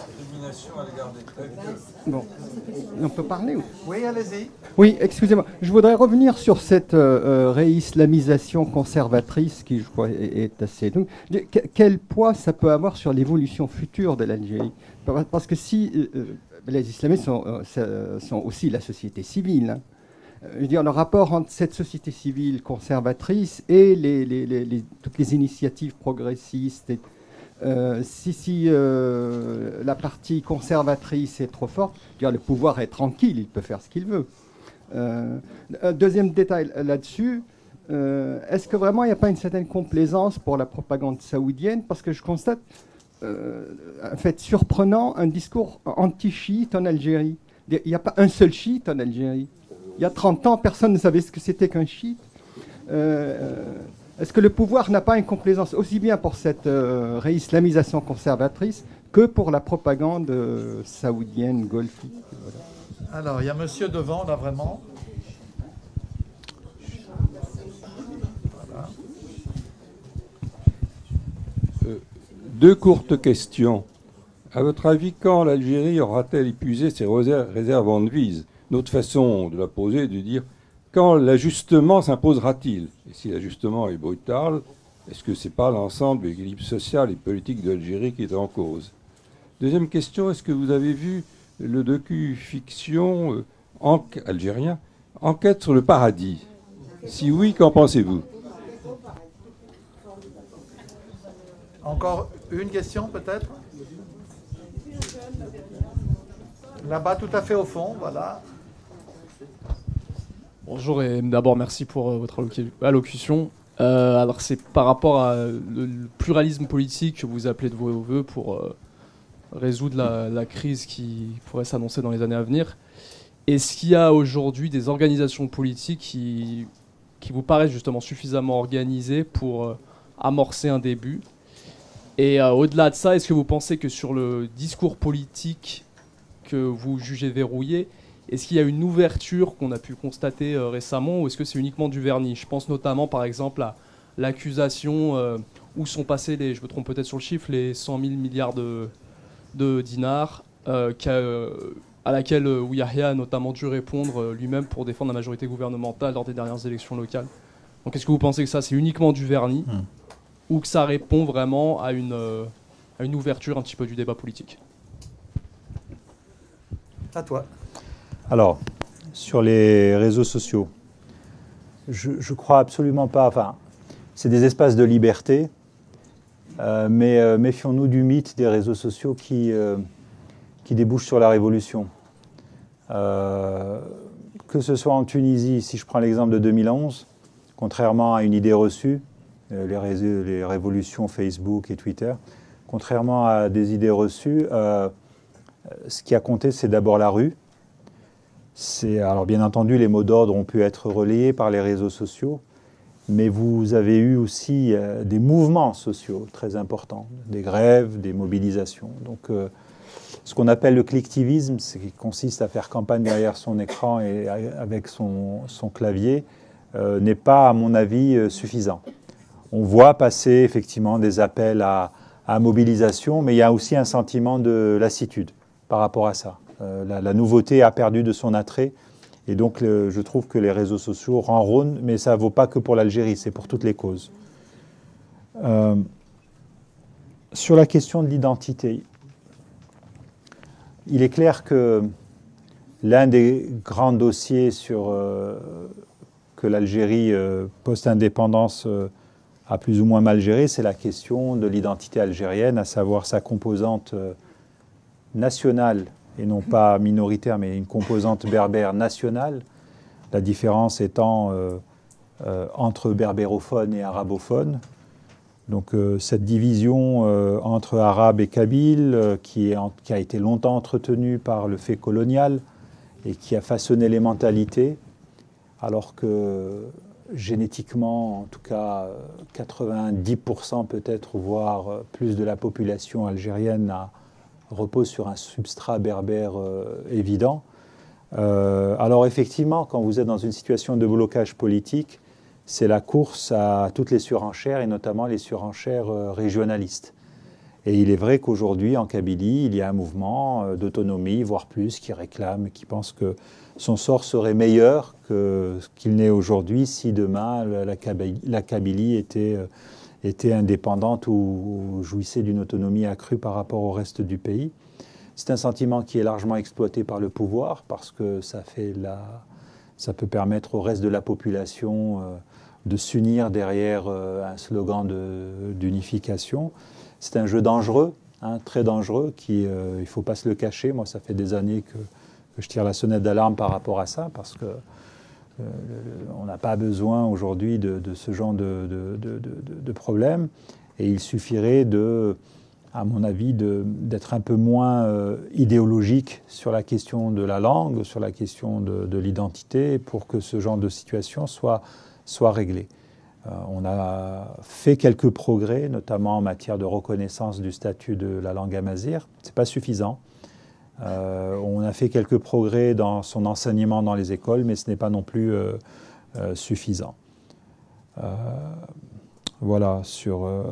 Bon. On peut parler ou...
Oui, allez-y.
Oui, excusez-moi. Je voudrais revenir sur cette euh, réislamisation conservatrice qui, je crois, est, est assez... Donc, quel poids ça peut avoir sur l'évolution future de l'Algérie? Parce que si euh, les islamistes sont, euh, sont aussi la société civile, hein. Je veux dire, le rapport entre cette société civile conservatrice et les, les, les, les, toutes les initiatives progressistes, et, euh, si, si euh, la partie conservatrice est trop forte, je veux dire, le pouvoir est tranquille, il peut faire ce qu'il veut. Euh, un deuxième détail là-dessus, euh, est-ce que vraiment il n'y a pas une certaine complaisance pour la propagande saoudienne? Parce que je constate, euh, un fait surprenant, un discours anti-chiite en Algérie. Il n'y a pas un seul chiite en Algérie. Il y a trente ans, personne ne savait ce que c'était qu'un chiite. Euh, Est-ce que le pouvoir n'a pas une complaisance aussi bien pour cette euh, réislamisation conservatrice que pour la propagande euh, saoudienne, golfique? Voilà.
Alors, il y a monsieur devant, là, vraiment. Voilà.
Euh, deux courtes questions. À votre avis, quand l'Algérie aura-t-elle épuisé ses réserves en devises? Notre façon de la poser est de dire quand l'ajustement s'imposera-t-il? Et si l'ajustement est brutal, est-ce que ce n'est pas l'ensemble de l'équilibre social et politique de l'Algérie qui est en cause? Deuxième question, est-ce que vous avez vu le docu-fiction euh, en, algérien Enquête sur le paradis? Si oui, qu'en pensez-vous?
Encore une question peut-être? Là-bas, tout à fait au fond, voilà.
Bonjour et d'abord merci pour euh, votre allocution. Euh, alors c'est par rapport à le, le pluralisme politique que vous appelez de vos voeux pour euh, résoudre la, la crise qui pourrait s'annoncer dans les années à venir. Est-ce qu'il y a aujourd'hui des organisations politiques qui, qui vous paraissent justement suffisamment organisées pour euh, amorcer un début? Et euh, au-delà de ça, est-ce que vous pensez que sur le discours politique que vous jugez verrouillé, est-ce qu'il y a une ouverture qu'on a pu constater euh, récemment ou est-ce que c'est uniquement du vernis? Je pense notamment par exemple à l'accusation euh, où sont passés, les, je me trompe peut-être sur le chiffre, les cent mille milliards de, de dinars euh, à laquelle euh, Ouyahyia a notamment dû répondre euh, lui-même pour défendre la majorité gouvernementale lors des dernières élections locales. Donc est-ce que vous pensez que ça c'est uniquement du vernis mmh. ou que ça répond vraiment à une, euh, à une ouverture un petit peu du débat politique?
À toi.
Alors, sur les réseaux sociaux, je ne crois absolument pas, enfin, c'est des espaces de liberté, euh, mais euh, méfions-nous du mythe des réseaux sociaux qui, euh, qui débouchent sur la révolution. Euh, que ce soit en Tunisie, si je prends l'exemple de deux mille onze, contrairement à une idée reçue, euh, les, réseaux, les révolutions Facebook et Twitter, contrairement à des idées reçues, euh, ce qui a compté, c'est d'abord la rue. Alors bien entendu, les mots d'ordre ont pu être relayés par les réseaux sociaux, mais vous avez eu aussi euh, des mouvements sociaux très importants, des grèves, des mobilisations. Donc euh, ce qu'on appelle le clicktivisme, c'est qui consiste à faire campagne derrière son écran et avec son, son clavier, euh, n'est pas, à mon avis, euh, suffisant. On voit passer effectivement des appels à, à mobilisation, mais il y a aussi un sentiment de lassitude par rapport à ça. Euh, la, la nouveauté a perdu de son attrait et donc le, je trouve que les réseaux sociaux renrônent, mais ça ne vaut pas que pour l'Algérie, c'est pour toutes les causes. Euh, sur la question de l'identité, il est clair que l'un des grands dossiers sur, euh, que l'Algérie euh, post-indépendance euh, a plus ou moins mal géré, c'est la question de l'identité algérienne, à savoir sa composante euh, nationale et non pas minoritaire, mais une composante berbère nationale, la différence étant euh, euh, entre berbérophones et arabophones. Donc euh, cette division euh, entre arabes et kabyles, euh, qui, est en, qui a été longtemps entretenue par le fait colonial et qui a façonné les mentalités, alors que génétiquement, en tout cas quatre-vingt-dix pour cent peut-être, voire plus de la population algérienne a repose sur un substrat berbère euh, évident. Euh, alors effectivement, quand vous êtes dans une situation de blocage politique, c'est la course à toutes les surenchères, et notamment les surenchères euh, régionalistes. Et il est vrai qu'aujourd'hui, en Kabylie, il y a un mouvement euh, d'autonomie, voire plus, qui réclame, qui pense que son sort serait meilleur que ce qu'il n'est aujourd'hui si demain la, la, Kabylie, la Kabylie était, euh, était indépendante ou, ou jouissait d'une autonomie accrue par rapport au reste du pays. C'est un sentiment qui est largement exploité par le pouvoir parce que ça, fait la, ça peut permettre au reste de la population euh, de s'unir derrière euh, un slogan d'unification. C'est un jeu dangereux, hein, très dangereux, qui, euh, il ne faut pas se le cacher. Moi, ça fait des années que, que je tire la sonnette d'alarme par rapport à ça parce que euh, on n'a pas besoin aujourd'hui de, de ce genre de, de, de, de, de problème et il suffirait de... à mon avis, d'être un peu moins euh, idéologique sur la question de la langue, sur la question de, de l'identité, pour que ce genre de situation soit, soit réglé. Euh, on a fait quelques progrès, notamment en matière de reconnaissance du statut de la langue amazigh. Ce n'est pas suffisant. Euh, on a fait quelques progrès dans son enseignement dans les écoles, mais ce n'est pas non plus euh, euh, suffisant. Euh, voilà, sur... Euh,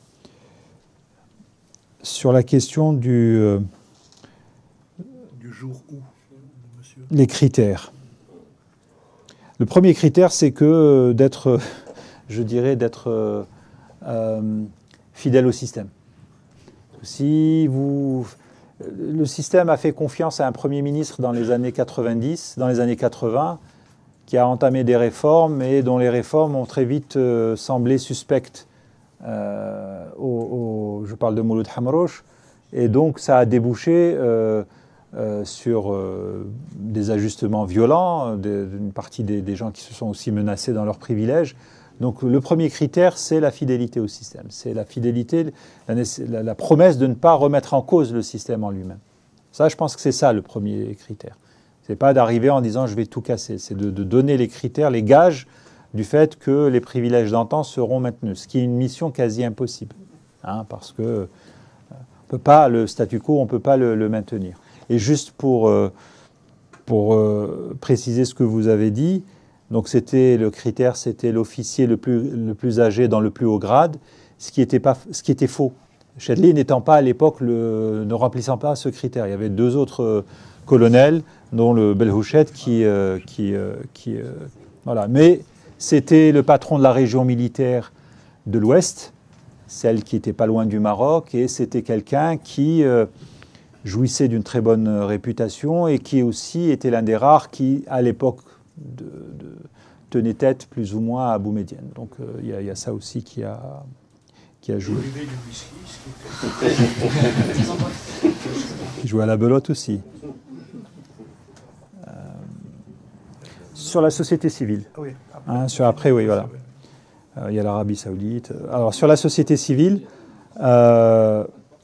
Sur la question du, euh,
du jour où, monsieur.
Les critères. Le premier critère, c'est que d'être, je dirais, d'être euh, euh, fidèle au système. Si vous, le système a fait confiance à un Premier ministre dans les années quatre-vingt-dix, dans les années quatre-vingts, qui a entamé des réformes et dont les réformes ont très vite euh, semblé suspectes. Euh, au, au, je parle de Mouloud Hamrouch, et donc ça a débouché euh, euh, sur euh, des ajustements violents d'une partie des, des gens qui se sont aussi menacés dans leurs privilèges. Donc le premier critère, c'est la fidélité au système, c'est la fidélité, la, la, la promesse de ne pas remettre en cause le système en lui-même. Ça, je pense que c'est ça le premier critère. C'est pas d'arriver en disant je vais tout casser, c'est de, de donner les critères, les gages du fait que les privilèges d'antan seront maintenus, ce qui est une mission quasi impossible, hein, parce que euh, on peut pas, le statu quo, on ne peut pas le, le maintenir. Et juste pour, euh, pour euh, préciser ce que vous avez dit, donc c'était le critère, c'était l'officier le plus, le plus âgé dans le plus haut grade, ce qui était, pas, ce qui était faux. Chadli n'étant pas à l'époque, ne remplissant pas ce critère. Il y avait deux autres euh, colonels, dont le Belhouchet, qui... Euh, qui, euh, qui euh, voilà. Mais c'était le patron de la région militaire de l'Ouest, celle qui était pas loin du Maroc, et c'était quelqu'un qui euh, jouissait d'une très bonne réputation et qui aussi était l'un des rares qui, à l'époque, de, de, tenait tête plus ou moins à Boumedienne. Donc il euh, y, y a ça aussi qui a, qui a joué. Il jouait à la belote aussi. Euh, sur la société civile.
Oui.
Hein, sur après, oui, voilà. Il euh, y a l'Arabie Saoudite. Alors, sur la société civile, euh,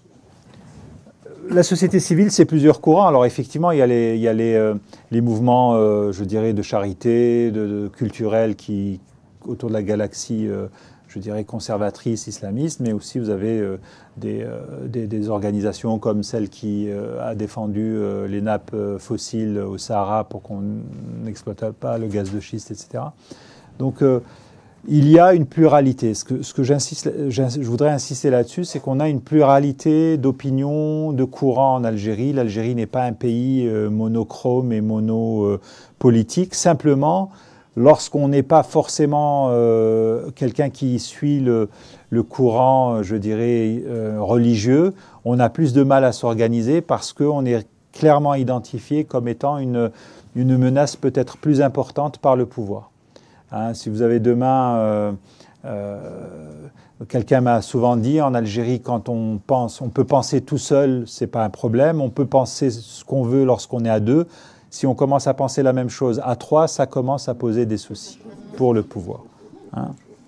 la société civile, c'est plusieurs courants. Alors, effectivement, il y a les, il y a les, euh, les mouvements, euh, je dirais, de charité, de, de culturels qui, autour de la galaxie, euh, je dirais, conservatrice, islamiste, mais aussi vous avez euh, des, euh, des, des organisations comme celle qui euh, a défendu euh, les nappes euh, fossiles au Sahara pour qu'on n'exploite pas le gaz de schiste, et cetera. Donc, euh, il y a une pluralité. Ce que, ce que j'insiste, je voudrais insister là-dessus, c'est qu'on a une pluralité d'opinions, de courants en Algérie. L'Algérie n'est pas un pays euh, monochrome et monopolitique. Euh, Simplement, lorsqu'on n'est pas forcément euh, quelqu'un qui suit le, le courant, je dirais, euh, religieux, on a plus de mal à s'organiser parce qu'on est clairement identifié comme étant une, une menace peut-être plus importante par le pouvoir. Hein, si vous avez demain, euh, euh, quelqu'un m'a souvent dit, en Algérie, quand on pense, on peut penser tout seul, c'est pas un problème, on peut penser ce qu'on veut lorsqu'on est à deux. Si on commence à penser la même chose à trois, ça commence à poser des soucis pour le pouvoir. Hein.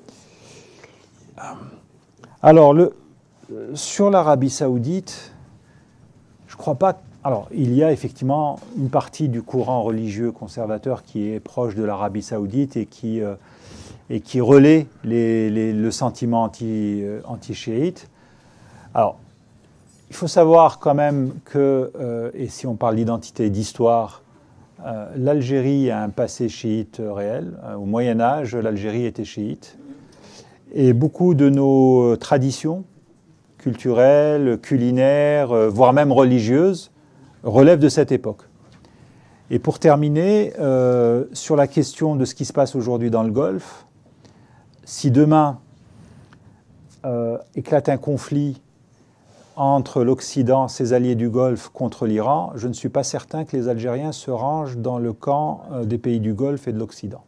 Alors, le, sur l'Arabie Saoudite, je ne crois pas... Alors, il y a effectivement une partie du courant religieux conservateur qui est proche de l'Arabie Saoudite et qui, euh, et qui relaie les, les, le sentiment anti, euh, anti-chiite. Alors, il faut savoir quand même que, euh, et si on parle d'identité et d'histoire, euh, l'Algérie a un passé chiite réel. Au Moyen-Âge, l'Algérie était chiite. Et beaucoup de nos traditions culturelles, culinaires, euh, voire même religieuses, relèvent de cette époque. Et pour terminer, euh, sur la question de ce qui se passe aujourd'hui dans le Golfe, si demain euh, éclate un conflit entre l'Occident, ses alliés du Golfe, contre l'Iran, je ne suis pas certain que les Algériens se rangent dans le camp euh, des pays du Golfe et de l'Occident.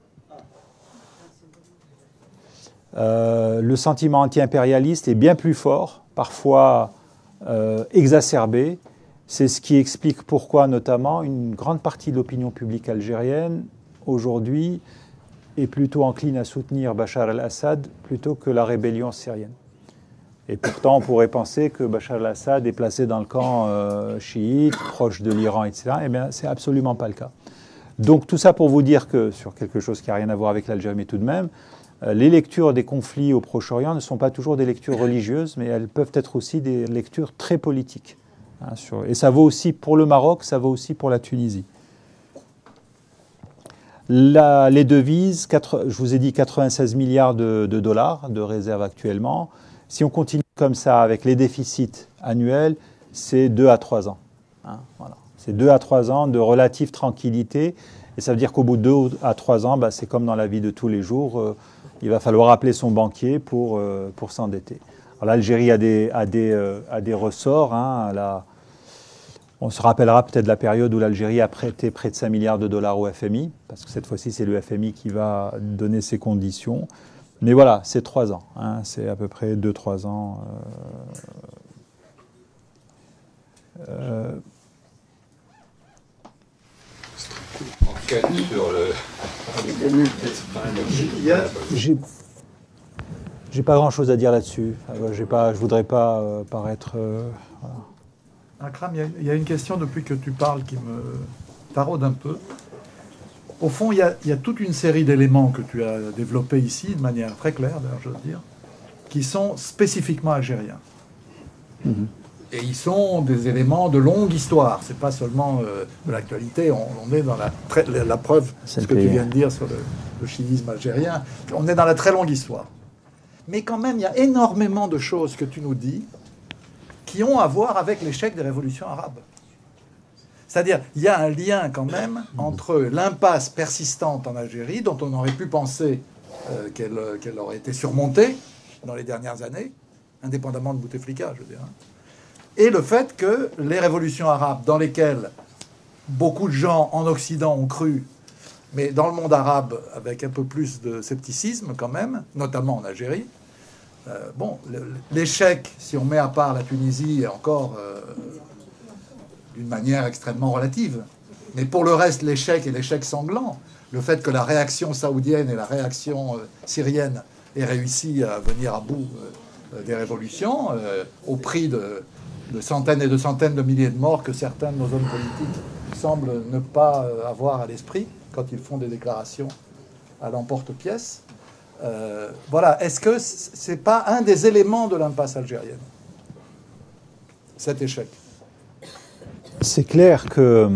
Euh, le sentiment anti-impérialiste est bien plus fort, parfois euh, exacerbé. C'est ce qui explique pourquoi, notamment, une grande partie de l'opinion publique algérienne, aujourd'hui, est plutôt encline à soutenir Bachar el-Assad plutôt que la rébellion syrienne. Et pourtant, on pourrait penser que Bachar el-Assad est placé dans le camp euh, chiite, proche de l'Iran, et cetera. Eh bien, c'est absolument pas le cas. Donc, tout ça pour vous dire que, sur quelque chose qui n'a rien à voir avec l'Algérie, mais tout de même, euh, les lectures des conflits au Proche-Orient ne sont pas toujours des lectures religieuses, mais elles peuvent être aussi des lectures très politiques. Hein, sur, et ça vaut aussi pour le Maroc, ça vaut aussi pour la Tunisie. La, les devises, quatre, je vous ai dit quatre-vingt-seize milliards de, de dollars de réserves actuellement. Si on continue comme ça avec les déficits annuels, c'est deux à trois ans. Hein, voilà. C'est deux à trois ans de relative tranquillité. Et ça veut dire qu'au bout de deux à trois ans, bah, c'est comme dans la vie de tous les jours, euh, il va falloir appeler son banquier pour, euh, pour s'endetter. L'Algérie a des, a, des, euh, a des ressorts. Hein, la, on se rappellera peut-être de la période où l'Algérie a prêté près de cinq milliards de dollars au F M I, parce que cette fois-ci, c'est le F M I qui va donner ses conditions. Mais voilà, c'est trois ans. Hein, c'est à peu près deux à trois ans. Euh, euh,
Enquête sur le...
J'ai... J'ai pas grand-chose à dire là-dessus. J'ai pas, je voudrais pas euh, paraître... Euh, voilà.
Akram, il y, y a une question depuis que tu parles qui me taraude un peu. Au fond, il y, y a toute une série d'éléments que tu as développés ici, de manière très claire, d'ailleurs, je veux dire, qui sont spécifiquement algériens. Mm-hmm. Et ils sont des éléments de longue histoire. C'est pas seulement euh, de l'actualité. On, on est dans la, très, la, la preuve, ce que tu viens de dire sur le, le chiisme algérien. On est dans la très longue histoire. Mais quand même, il y a énormément de choses que tu nous dis qui ont à voir avec l'échec des révolutions arabes. C'est-à-dire, il y a un lien quand même entre l'impasse persistante en Algérie, dont on aurait pu penser euh, qu'elle, qu'elle aurait été surmontée dans les dernières années, indépendamment de Bouteflika, je veux dire, et le fait que les révolutions arabes, dans lesquelles beaucoup de gens en Occident ont cru, mais dans le monde arabe, avec un peu plus de scepticisme quand même, notamment en Algérie, euh, bon, l'échec, si on met à part la Tunisie, est encore... Euh, d'une manière extrêmement relative. Mais pour le reste, l'échec est l'échec sanglant. Le fait que la réaction saoudienne et la réaction euh, syrienne aient réussi à venir à bout euh, des révolutions, euh, au prix de, de centaines et de centaines de milliers de morts que certains de nos hommes politiques semblent ne pas euh, avoir à l'esprit quand ils font des déclarations à l'emporte-pièce. Euh, voilà. Est-ce que ce n'est pas un des éléments de l'impasse algérienne, cet échec ?
C'est clair que euh,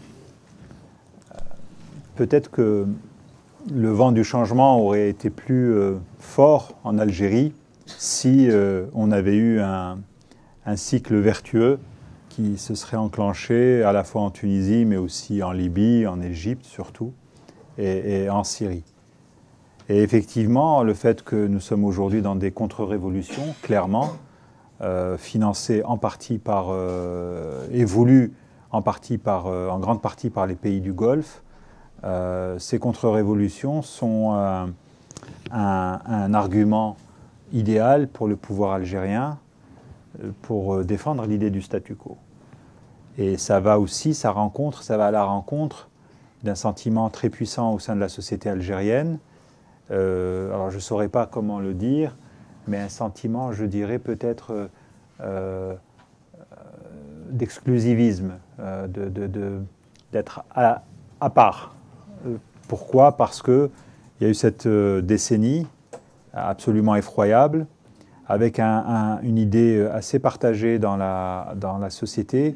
peut-être que le vent du changement aurait été plus euh, fort en Algérie si euh, on avait eu un, un cycle vertueux qui se serait enclenché à la fois en Tunisie, mais aussi en Libye, en Égypte surtout, et, et en Syrie. Et effectivement, le fait que nous sommes aujourd'hui dans des contre-révolutions, clairement, Euh, financé en partie par, euh, et voulu en, partie par, euh, en grande partie par les pays du Golfe, euh, ces contre-révolutions sont euh, un, un argument idéal pour le pouvoir algérien euh, pour euh, défendre l'idée du statu quo. Et ça va aussi, ça rencontre, ça va à la rencontre d'un sentiment très puissant au sein de la société algérienne. Euh, alors je ne saurais pas comment le dire, mais un sentiment, je dirais, peut-être euh, euh, d'exclusivisme, euh, de, de, de, d'être à, à part. Euh, pourquoi ? Parce qu'il y a eu cette euh, décennie absolument effroyable, avec un, un, une idée assez partagée dans la, dans la société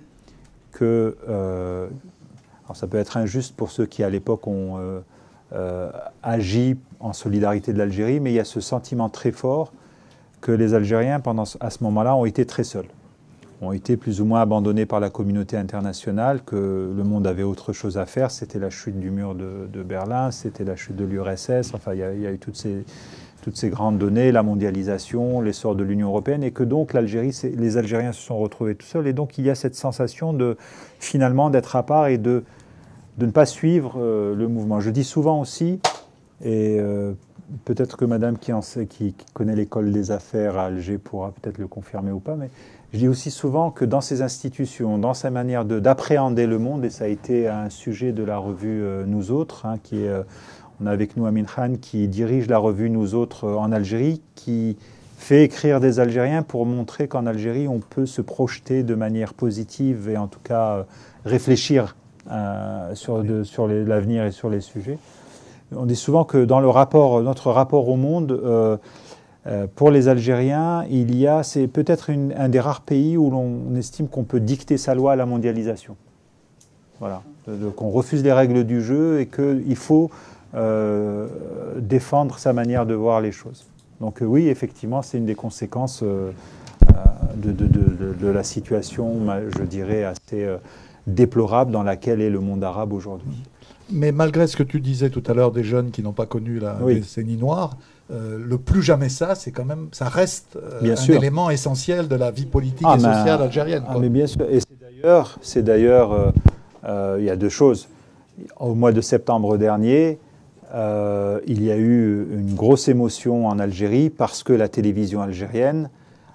que, euh, alors ça peut être injuste pour ceux qui à l'époque ont euh, euh, agi en solidarité de l'Algérie, mais il y a ce sentiment très fort que les Algériens, pendant, à ce moment-là, ont été très seuls, ont été plus ou moins abandonnés par la communauté internationale, que le monde avait autre chose à faire. C'était la chute du mur de, de Berlin, c'était la chute de l'U R S S, enfin il y a, il y a eu toutes ces, toutes ces grandes données, la mondialisation, l'essor de l'Union européenne, et que donc l'Algérie, les Algériens se sont retrouvés tout seuls, et donc il y a cette sensation de, finalement, d'être à part et de, de ne pas suivre euh, le mouvement. Je dis souvent aussi, et euh, peut-être que madame qui, en sait, qui, qui connaît l'école des affaires à Alger pourra peut-être le confirmer ou pas, mais je dis aussi souvent que dans ces institutions, dans sa manière d'appréhender le monde, et ça a été un sujet de la revue euh, Nous Autres, hein, qui est, euh, on a avec nous Amin Khan qui dirige la revue Nous Autres euh, en Algérie, qui fait écrire des Algériens pour montrer qu'en Algérie, on peut se projeter de manière positive et en tout cas euh, réfléchir euh, sur, de, sur l'avenir et sur les sujets. On dit souvent que dans le rapport, notre rapport au monde, euh, euh, pour les Algériens, il y a, c'est peut-être un des rares pays où l'on estime qu'on peut dicter sa loi à la mondialisation. Voilà, qu'on refuse les règles du jeu et qu'il faut euh, défendre sa manière de voir les choses. Donc euh, oui, effectivement, c'est une des conséquences euh, de, de, de, de la situation, je dirais, assez euh, déplorable dans laquelle est le monde arabe aujourd'hui.
Mais malgré ce que tu disais tout à l'heure des jeunes qui n'ont pas connu la oui. décennie noire, euh, le plus jamais ça, c'est quand même, ça reste euh, un sûr. élément essentiel de la vie politique ah, et sociale mais, algérienne.
Ah, mais bien sûr. Et c'est d'ailleurs, c'est d'ailleurs, euh, euh, il y a deux choses. Au mois de septembre dernier, euh, il y a eu une grosse émotion en Algérie parce que la télévision algérienne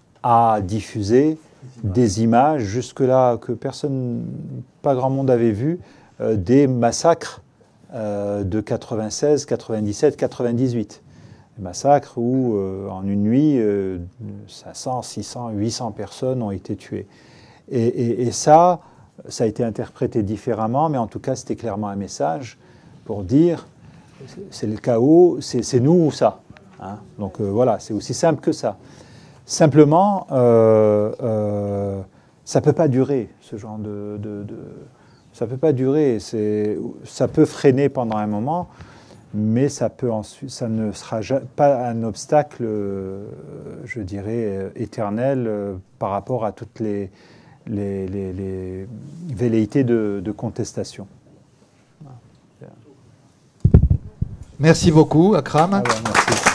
a diffusé des images jusque-là que personne, pas grand monde avait vues. Euh, des massacres euh, de quatre-vingt-seize, quatre-vingt-dix-sept, quatre-vingt-dix-huit. Des massacres où, euh, en une nuit, euh, cinq cents, six cents, huit cents personnes ont été tuées. Et, et, et ça, ça a été interprété différemment, mais en tout cas, c'était clairement un message pour dire c'est le chaos, c'est nous ou ça. Hein. Donc euh, voilà, c'est aussi simple que ça. Simplement, euh, euh, ça ne peut pas durer, ce genre de... de, de Ça ne peut pas durer, ça peut freiner pendant un moment, mais ça, peut ensuite, ça ne sera pas un obstacle, je dirais, éternel par rapport à toutes les, les, les, les velléités de, de contestation.
Merci beaucoup, Akram.
Ah ouais, merci.